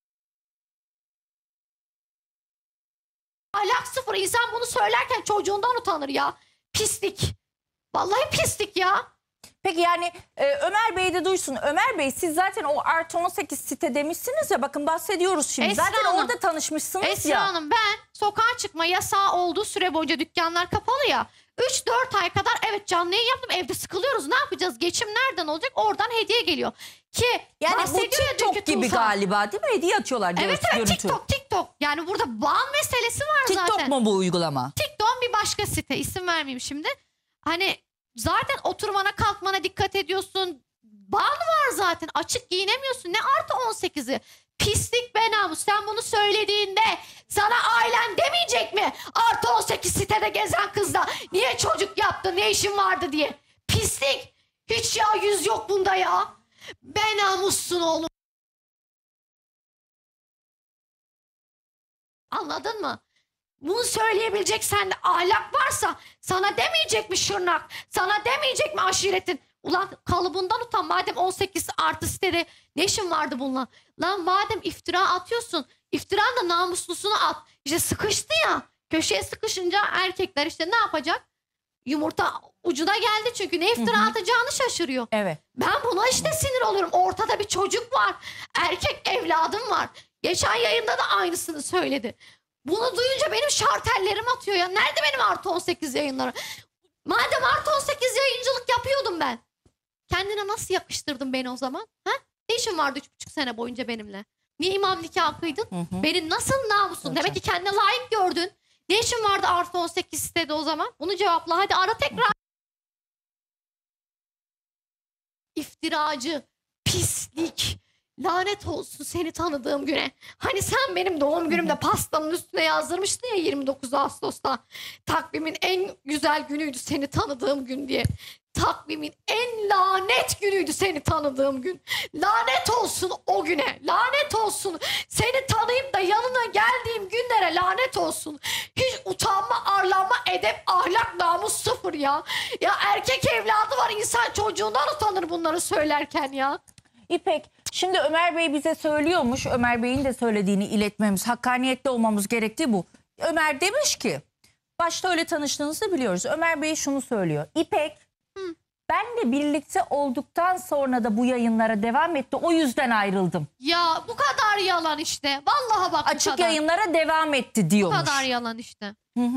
Ahlak sıfır. İnsan bunu söylerken çocuğundan utanır ya. Pislik. Vallahi pislik ya. Peki yani Ömer Bey de duysun. Ömer Bey siz zaten o artı 18 site demişsiniz ya, bakın bahsediyoruz şimdi. Esra zaten Hanım, orada tanışmışsınız Esra ya. Hanım, ben sokağa çıkma yasağı olduğu süre boyunca dükkanlar kapalı ya. 3-4 ay kadar evet canlı yayın yaptım. Evde sıkılıyoruz. Ne yapacağız? Geçim nereden olacak? Oradan hediye geliyor. Ki Yani bu bahsediyor ya TikTok dünkü gibi Tufan. galiba değil mi? Hediye atıyorlar diyor, Evet görüntü. TikTok. Yani burada bağım meselesi var TikTok zaten. mu bu uygulama? TikTok'un bir başka site. İsim vermeyeyim şimdi. Hani zaten oturmana kalkmana dikkat ediyorsun. Bağlı var zaten. Açık giyinemiyorsun. Ne artı 18'i? Pislik be namus. Sen bunu söylediğinde sana ailen demeyecek mi? Artı 18 sitede gezen kızla niye çocuk yaptın, ne işin vardı diye. Pislik. Hiç ya yüz yok bunda ya. Be namussun oğlum. Anladın mı? Bunu söyleyebilecek sende ahlak varsa sana demeyecek mi şırnak? Sana demeyecek mi aşiretin? Ulan kalıbından utan, madem 18 artı sitede ne işin vardı bununla? Lan madem iftira atıyorsun, iftiran da namuslusunu at. İşte sıkıştı ya, köşeye sıkışınca erkekler işte ne yapacak? Yumurta ucuna geldi çünkü ne iftira atacağını şaşırıyor. Evet. Ben buna işte sinir oluyorum. Ortada bir çocuk var. Erkek evladım var. Geçen yayında da aynısını söyledi. Bunu duyunca benim şartellerim atıyor ya. Nerede benim artı 18 yayınları? Madem artı 18 yayıncılık yapıyordum ben. Kendine nasıl yakıştırdın beni o zaman? Ha? Ne işin vardı 3,5 sene boyunca benimle? Niye imam nikahı kıydın? Beni nasıl namusun? Demek ki kendine layık gördün. Ne işin vardı artı 18 sitede o zaman? Bunu cevapla. Hadi ara tekrar. İftiracı, pislik, lanet olsun seni tanıdığım güne. Hani sen benim doğum günümde pastanın üstüne yazdırmıştın ya 29 Ağustos'ta. Takvimin en güzel günüydü seni tanıdığım gün diye. Takvimin en lanet günüydü seni tanıdığım gün. Lanet olsun o güne. Lanet olsun. Seni tanıyıp da yanına geldiğim günlere Ömer'e lanet olsun. Hiç utanma, arlanma, edep, ahlak, namus sıfır ya. Ya erkek evladı var, insan çocuğundan utanır bunları söylerken ya. İpek, şimdi Ömer Bey bize söylüyormuş. Ömer Bey'in de söylediğini iletmemiz, hakkaniyetli olmamız gerektiği bu. Ömer demiş ki, başta öyle tanıştığınızı biliyoruz. Ömer Bey şunu söylüyor. İpek, benle birlikte olduktan sonra da bu yayınlara devam etti. O yüzden ayrıldım. Ya bu kadar yalan işte. Vallahi bak bu Açık kadar. yayınlara devam etti Bu diyormuş. kadar yalan işte.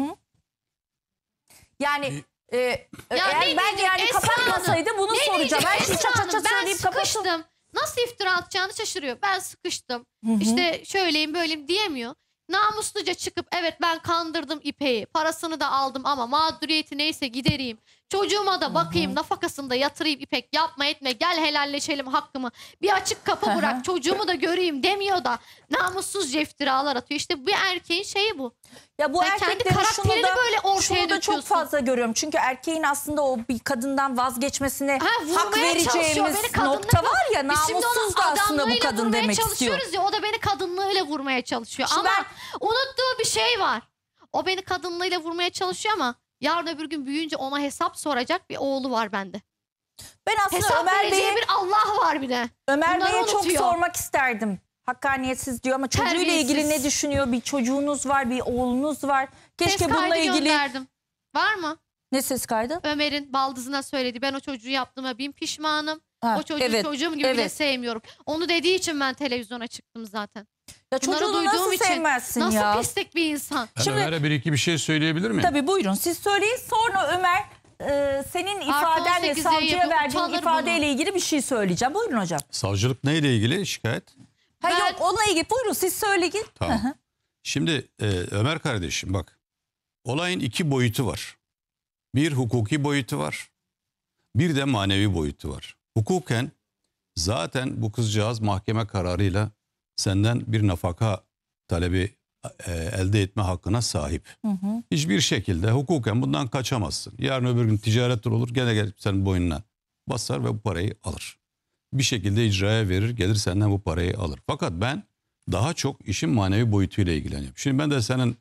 Yani Ya eğer ne ben diyecek yani Esra kapatmasaydı Hanım? bunu Ne soracağım. diyecek Her şeyi Esra çat çat Hanım? çat Ben söyleyip kapatıp. sıkıştım. Nasıl iftira atacağını şaşırıyor. Ben sıkıştım. İşte şöyleyim böyleyim diyemiyor. Namusluca çıkıp evet ben kandırdım İpek'i. Parasını da aldım ama mağduriyeti neyse gidereyim. Çocuğuma da bakayım, nafakasını da yatırayım İpek. Yapma etme, gel helalleşelim hakkımı. Bir açık kapı bırak, çocuğumu da göreyim demiyor da namussuzca iftiralar atıyor. İşte bu erkeğin şeyi bu. Ya bu Sen kendi erkeklerin şunu karakterini da, böyle ortaya şunu da çok döküyorsun. fazla görüyorum. Çünkü erkeğin aslında o bir kadından vazgeçmesine Vurmaya hak vereceğimiz kadınlıkla. nokta var ya, Biz şimdi namussuz onu da aslında bu adamlığıyla kadın vurmaya demek istiyor. çalışıyoruz ya, o da beni kadınlığıyla vurmaya çalışıyor. Şimdi Ama unuttuğu bir şey var. O beni kadınlığıyla vurmaya çalışıyor ama yarın öbür gün büyüyünce ona hesap soracak bir oğlu var bende. Ben aslında Hesap Ömer vereceği Bey'e bir Allah var bir de. Bunları çok unutuyor. sormak isterdim. Hakkaniyetsiz diyor ama çocuğuyla Terbiyesiz. ilgili ne düşünüyor? Bir çocuğunuz var, bir oğlunuz var. Keşke Ses bununla kaydı ilgili gönderdim. Var mı? ne ses kaydı? Ömer'in baldızına söyledi. Ben o çocuğu yaptığıma bin pişmanım. Ha, O çocuğu evet, çocuğum gibi bile evet. sevmiyorum. Onu dediği için ben televizyona çıktım zaten. Ya Bunları çocuğunu duyduğum nasıl için sevmezsin nasıl ya? pislik bir insan. Ben Şimdi- Ömer'e bir iki bir şey söyleyebilir miyim? Tabii buyurun siz söyleyin, sonra Ömer senin ifadenle 18'e savcıya yapıp verdiğin utanır ifadeyle ilgili bir şey söyleyeceğim. Buyurun hocam. Savcılık neyle ilgili şikayet? Ha Ben- yok, onunla ilgili buyurun siz söyleyin. Tamam. Şimdi Ömer kardeşim bak, olayın iki boyutu var. Bir hukuki boyutu var. Bir de manevi boyutu var. Hukuken zaten bu kızcağız mahkeme kararıyla senden bir nafaka talebi elde etme hakkına sahip. Hiçbir şekilde hukuken bundan kaçamazsın. Yarın öbür gün ticaretler olur, gene gelip senin boynuna basar ve bu parayı alır. Bir şekilde icraya verir, gelir senden bu parayı alır. Fakat ben daha çok işin manevi boyutuyla ilgileniyorum. Şimdi ben de senin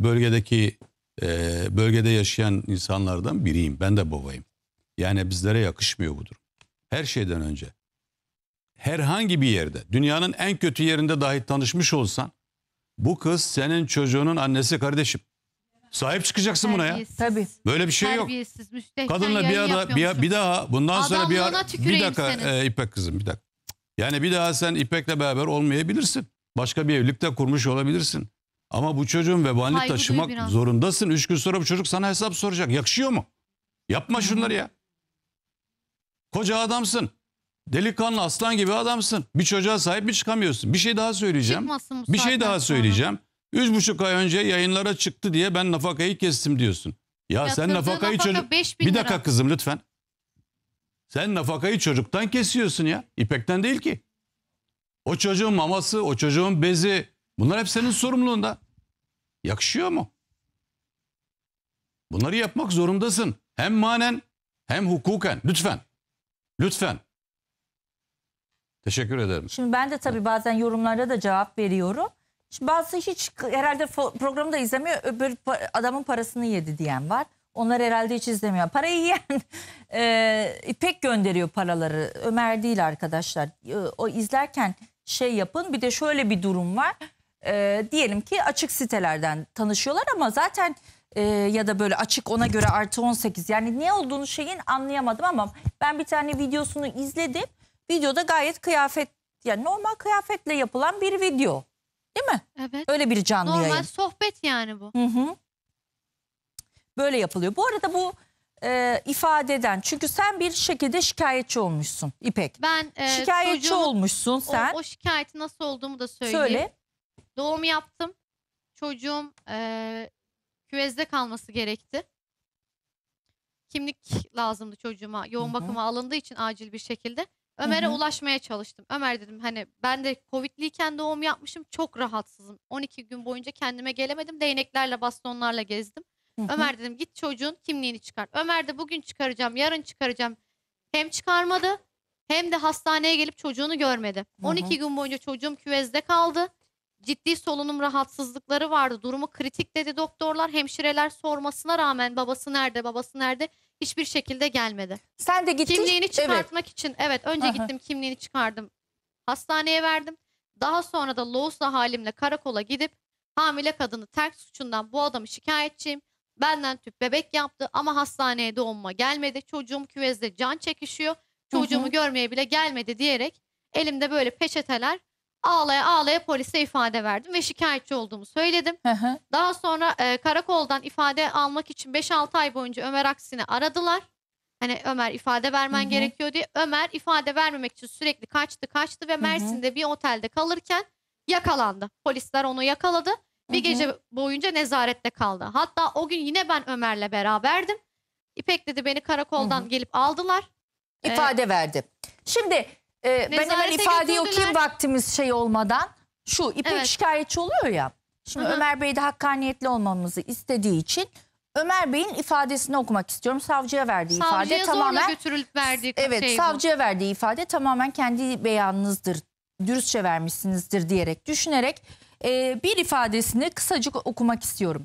bölgede yaşayan insanlardan biriyim. Ben de babayım. Yani bizlere yakışmıyor bu durum. Her şeyden önce herhangi bir yerde, dünyanın en kötü yerinde dahi tanışmış olsan, bu kız senin çocuğunun annesi kardeşim. Sahip çıkacaksın buna ya. Terbiyesiz. Tabii. Böyle bir şey yok. Terbiyesiz, müstehcen Kadınla yayın yapıyormuşum. bir daha bundan sonra Adamlığına bir tüküreyim dakika senin. İpek kızım, bir dakika. Yani bir daha sen İpek'le beraber olmayabilirsin. Başka bir evlilik de kurmuş olabilirsin. Ama bu çocuğun vebalini Saygı duy taşımak biraz. zorundasın. 3 gün sonra bu çocuk sana hesap soracak. Yakışıyor mu? Yapma şunları ya. Koca adamsın. Delikanlı, aslan gibi adamsın. Bir çocuğa sahip mi çıkamıyorsun? Bir şey daha söyleyeceğim. Çıkmasın bu Bir şey saatten daha sonra. söyleyeceğim. 3,5 ay önce yayınlara çıktı diye ben nafakayı kestim diyorsun. Ya sen Yatırdığı nafakayı nafaka çocuk... 5.000 Bir dakika lira. kızım lütfen. Sen nafakayı çocuktan kesiyorsun ya. İpek'ten değil ki. O çocuğun maması, o çocuğun bezi, bunlar hep senin sorumluluğunda. Yakışıyor mu? Bunları yapmak zorundasın. Hem manen hem hukuken. Lütfen. Lütfen. Teşekkür ederim. Şimdi ben de tabii bazen yorumlara da cevap veriyorum. Şimdi bazı hiç herhalde programı da izlemiyor. Öbür adamın parasını yedi diyen var. Onlar herhalde hiç izlemiyor. Parayı yiyen İpek gönderiyor paraları. Ömer değil arkadaşlar. O izlerken şey yapın. Bir de şöyle bir durum var. Diyelim ki açık sitelerden tanışıyorlar ama zaten ya da böyle açık, ona göre artı 18. Yani ne olduğunu şeyin anlayamadım ama ben bir tane videosunu izledim. Videoda gayet kıyafet, yani normal kıyafetle yapılan bir video. Değil mi? Evet. Öyle bir canlı Normal yayın. sohbet yani bu. Hı hı. Böyle yapılıyor. Bu arada bu ifadeden, çünkü sen bir şekilde şikayetçi olmuşsun İpek. Ben Şikayetçi çocuğumun- olmuşsun sen. O şikayetin nasıl olduğumu da söyleyeyim. Söyle. Doğum yaptım. Çocuğum küvezde kalması gerekti. Kimlik lazımdı çocuğuma. Yoğun bakıma alındığı için acil bir şekilde. Ömer'e ulaşmaya çalıştım. Ömer dedim, hani ben de Covid'liyken doğum yapmışım. Çok rahatsızım. 12 gün boyunca kendime gelemedim. Değneklerle, bastonlarla gezdim. Ömer dedim, git çocuğun kimliğini çıkar. Ömer de bugün çıkaracağım, yarın çıkaracağım. Hem çıkarmadı hem de hastaneye gelip çocuğunu görmedi. 12 gün boyunca çocuğum küvezde kaldı. ciddi solunum rahatsızlıkları vardı. Durumu kritik dedi doktorlar. Hemşireler sormasına rağmen babası nerede hiçbir şekilde gelmedi. Sen de gittin. Kimliğini Evet. çıkartmak için önce Aha. gittim, kimliğini çıkardım. Hastaneye verdim. Daha sonra da loğusa halimle karakola gidip hamile kadını terk suçundan bu adamı şikayetçiyim. Benden tüp bebek yaptı ama hastaneye doğumuma gelmedi. Çocuğum küvezde can çekişiyor. Çocuğumu görmeye bile gelmedi diyerek elimde böyle peçeteler ağlaya ağlaya polise ifade verdim ve şikayetçi olduğumu söyledim. Hı hı. Daha sonra karakoldan ifade almak için 5-6 ay boyunca Ömer Aksin'i aradılar. Hani Ömer ifade vermen gerekiyor diye. Ömer ifade vermemek için sürekli kaçtı ve Mersin'de bir otelde kalırken yakalandı. Polisler onu yakaladı. Bir gece boyunca nezarette kaldı. Hatta o gün yine ben Ömer'le beraberdim. İpek dedi beni karakoldan gelip aldılar. İfade verdi. Şimdi ben hemen Nezarete ifadeyi götürdüler. okuyayım vaktimiz şey olmadan. Şu İpek Evet. şikayetçi oluyor ya. Şimdi Hı hı. Ömer Bey de hakkaniyetli olmamızı istediği için Ömer Bey'in ifadesini okumak istiyorum. Savcıya verdiği Savcıya ifade zorla tamamen götürülüp verdiği evet şey bu. savcıya verdiği ifade tamamen kendi beyanınızdır. Dürüstçe vermişsinizdir diyerek düşünerek bir ifadesini kısacık okumak istiyorum.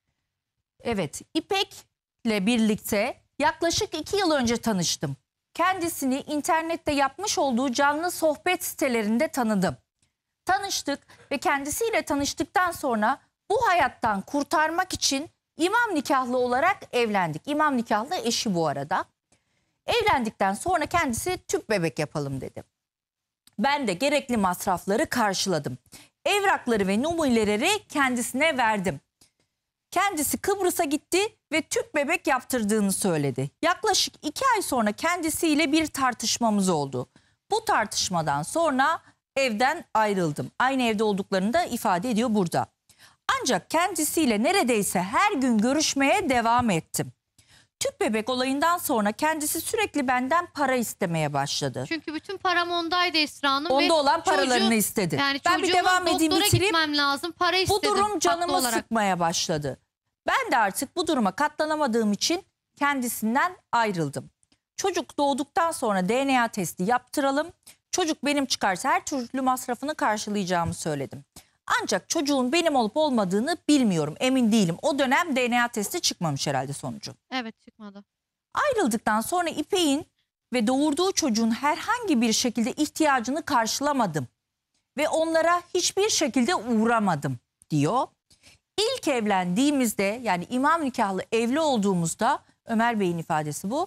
Evet, İpek'le birlikte yaklaşık 2 yıl önce tanıştım. Kendisini internette yapmış olduğu canlı sohbet sitelerinde tanıdım. Tanıştık ve kendisiyle tanıştıktan sonra bu hayattan kurtarmak için imam nikahlı olarak evlendik. İmam nikahlı eşi bu arada. Evlendikten sonra kendisi tüp bebek yapalım dedi. Ben de gerekli masrafları karşıladım. Evrakları ve numuneleri kendisine verdim. Kendisi Kıbrıs'a gitti ve tüp bebek yaptırdığını söyledi. Yaklaşık 2 ay sonra kendisiyle bir tartışmamız oldu. Bu tartışmadan sonra evden ayrıldım. Aynı evde olduklarını da ifade ediyor burada. Ancak kendisiyle neredeyse her gün görüşmeye devam ettim. Tüp bebek olayından sonra kendisi sürekli benden para istemeye başladı. Çünkü bütün param ondaydı Esra Hanım. Onda ve olan paralarını çocuğu- istedi. Yani Ben bir çocuğuma devam edeyim, doktora bitireyim. gitmem lazım. Para Bu istedim. durum haklı canımı olarak. sıkmaya başladı. Ben de artık bu duruma katlanamadığım için kendisinden ayrıldım. Çocuk doğduktan sonra DNA testi yaptıralım. Çocuk benim çıkarsa her türlü masrafını karşılayacağımı söyledim. Ancak çocuğun benim olup olmadığını bilmiyorum, emin değilim. O dönem DNA testi çıkmamış herhalde sonucu. Evet, çıkmadı. Ayrıldıktan sonra İpek'in ve doğurduğu çocuğun herhangi bir şekilde ihtiyacını karşılamadım. Ve onlara hiçbir şekilde uğramadım diyor. İlk evlendiğimizde, yani imam nikahlı evli olduğumuzda, Ömer Bey'in ifadesi bu.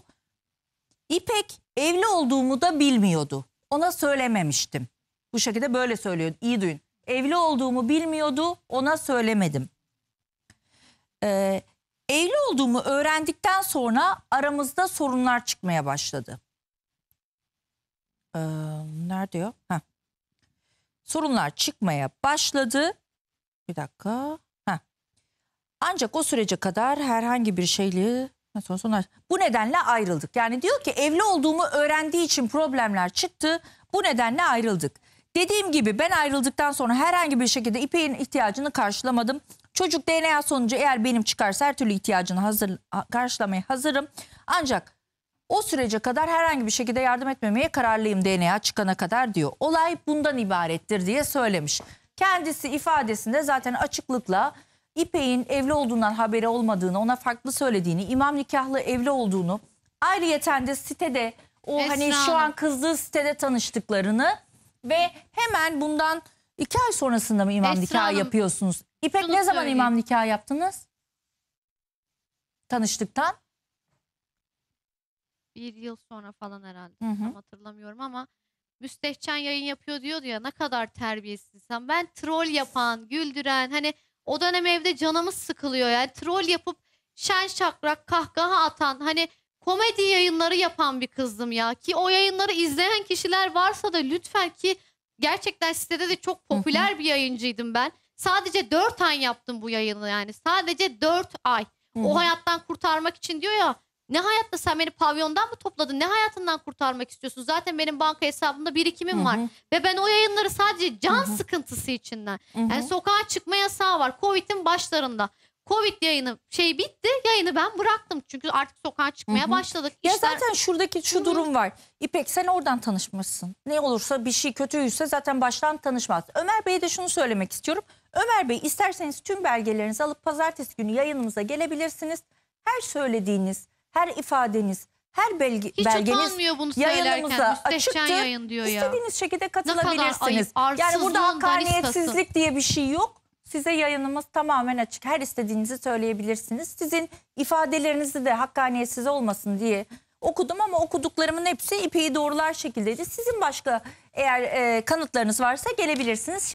İpek evli olduğumu da bilmiyordu. Ona söylememiştim. Bu şekilde böyle söylüyor. İyi duyun. Evli olduğumu bilmiyordu, ona söylemedim. Evli olduğumu öğrendikten sonra aramızda sorunlar çıkmaya başladı. Nerede o? Heh. Sorunlar çıkmaya başladı. Bir dakika. Heh. Ancak o sürece kadar herhangi bir şeyle bu nedenle ayrıldık. Yani diyor ki evli olduğumu öğrendiği için problemler çıktı. Bu nedenle ayrıldık. Dediğim gibi ben ayrıldıktan sonra herhangi bir şekilde İpek'in ihtiyacını karşılamadım. Çocuk DNA sonucu eğer benim çıkarsa her türlü ihtiyacını karşılamaya hazırım. Ancak o sürece kadar herhangi bir şekilde yardım etmemeye kararlıyım DNA çıkana kadar diyor. Olay bundan ibarettir diye söylemiş. Kendisi ifadesinde zaten açıklıkla İpek'in evli olduğundan haberi olmadığını, ona farklı söylediğini, imam nikahlı evli olduğunu, ayrıyeten de sitede o Esra hani şu Hanım. an kızdığı sitede tanıştıklarını ve hemen bundan 2 ay sonrasında mı imam Esra nikahı Hanım, yapıyorsunuz? İpek şunu ne zaman söyleyeyim. imam nikahı yaptınız? Tanıştıktan? 1 yıl sonra falan herhalde. Hı hı. Tam hatırlamıyorum ama Müstehcen yayın yapıyor diyordu ya, ne kadar terbiyesizsem. Ben troll yapan, güldüren, hani o dönem evde canımız sıkılıyor yani, troll yapıp şen şakrak kahkaha atan, hani komedi yayınları yapan bir kızdım ya. Ki o yayınları izleyen kişiler varsa da lütfen, ki gerçekten sitede de çok popüler bir yayıncıydım ben. Sadece 4 ay yaptım bu yayını, yani sadece 4 ay. O hayattan kurtarmak için diyor ya, ne hayatta, sen beni pavyondan mı topladın? Ne hayatından kurtarmak istiyorsun? Zaten benim banka hesabımda birikimim var. Ve ben o yayınları sadece can sıkıntısı içinden. Yani sokağa çıkma yasağı var. Covid'in başlarında. Covid yayını bitti. Yayını ben bıraktım. Çünkü artık sokağa çıkmaya başladık. Ya İşler- zaten şuradaki şu durum var. İpek sen oradan tanışmışsın. Ne olursa bir şey kötüyse zaten baştan tanışmaz. Ömer Bey'e de şunu söylemek istiyorum. Ömer Bey isterseniz tüm belgelerinizi alıp pazartesi günü yayınımıza gelebilirsiniz. Her söylediğiniz, her ifadeniz, her Hiç belgeniz utanmıyor bunu söylerken. yayınımıza Müstehcen açıktır. yayın diyor ya. İstediğiniz şekilde ayıp, katılabilirsiniz. Yani burada arsızlığın hakkaniyetsizlik daniskası. diye bir şey yok. Size yayınımız tamamen açık. Her istediğinizi söyleyebilirsiniz. Sizin ifadelerinizi de hakkaniyetsiz olmasın diye okudum ama okuduklarımın hepsi İpek'i doğrular şekildeydi. Sizin başka eğer kanıtlarınız varsa gelebilirsiniz.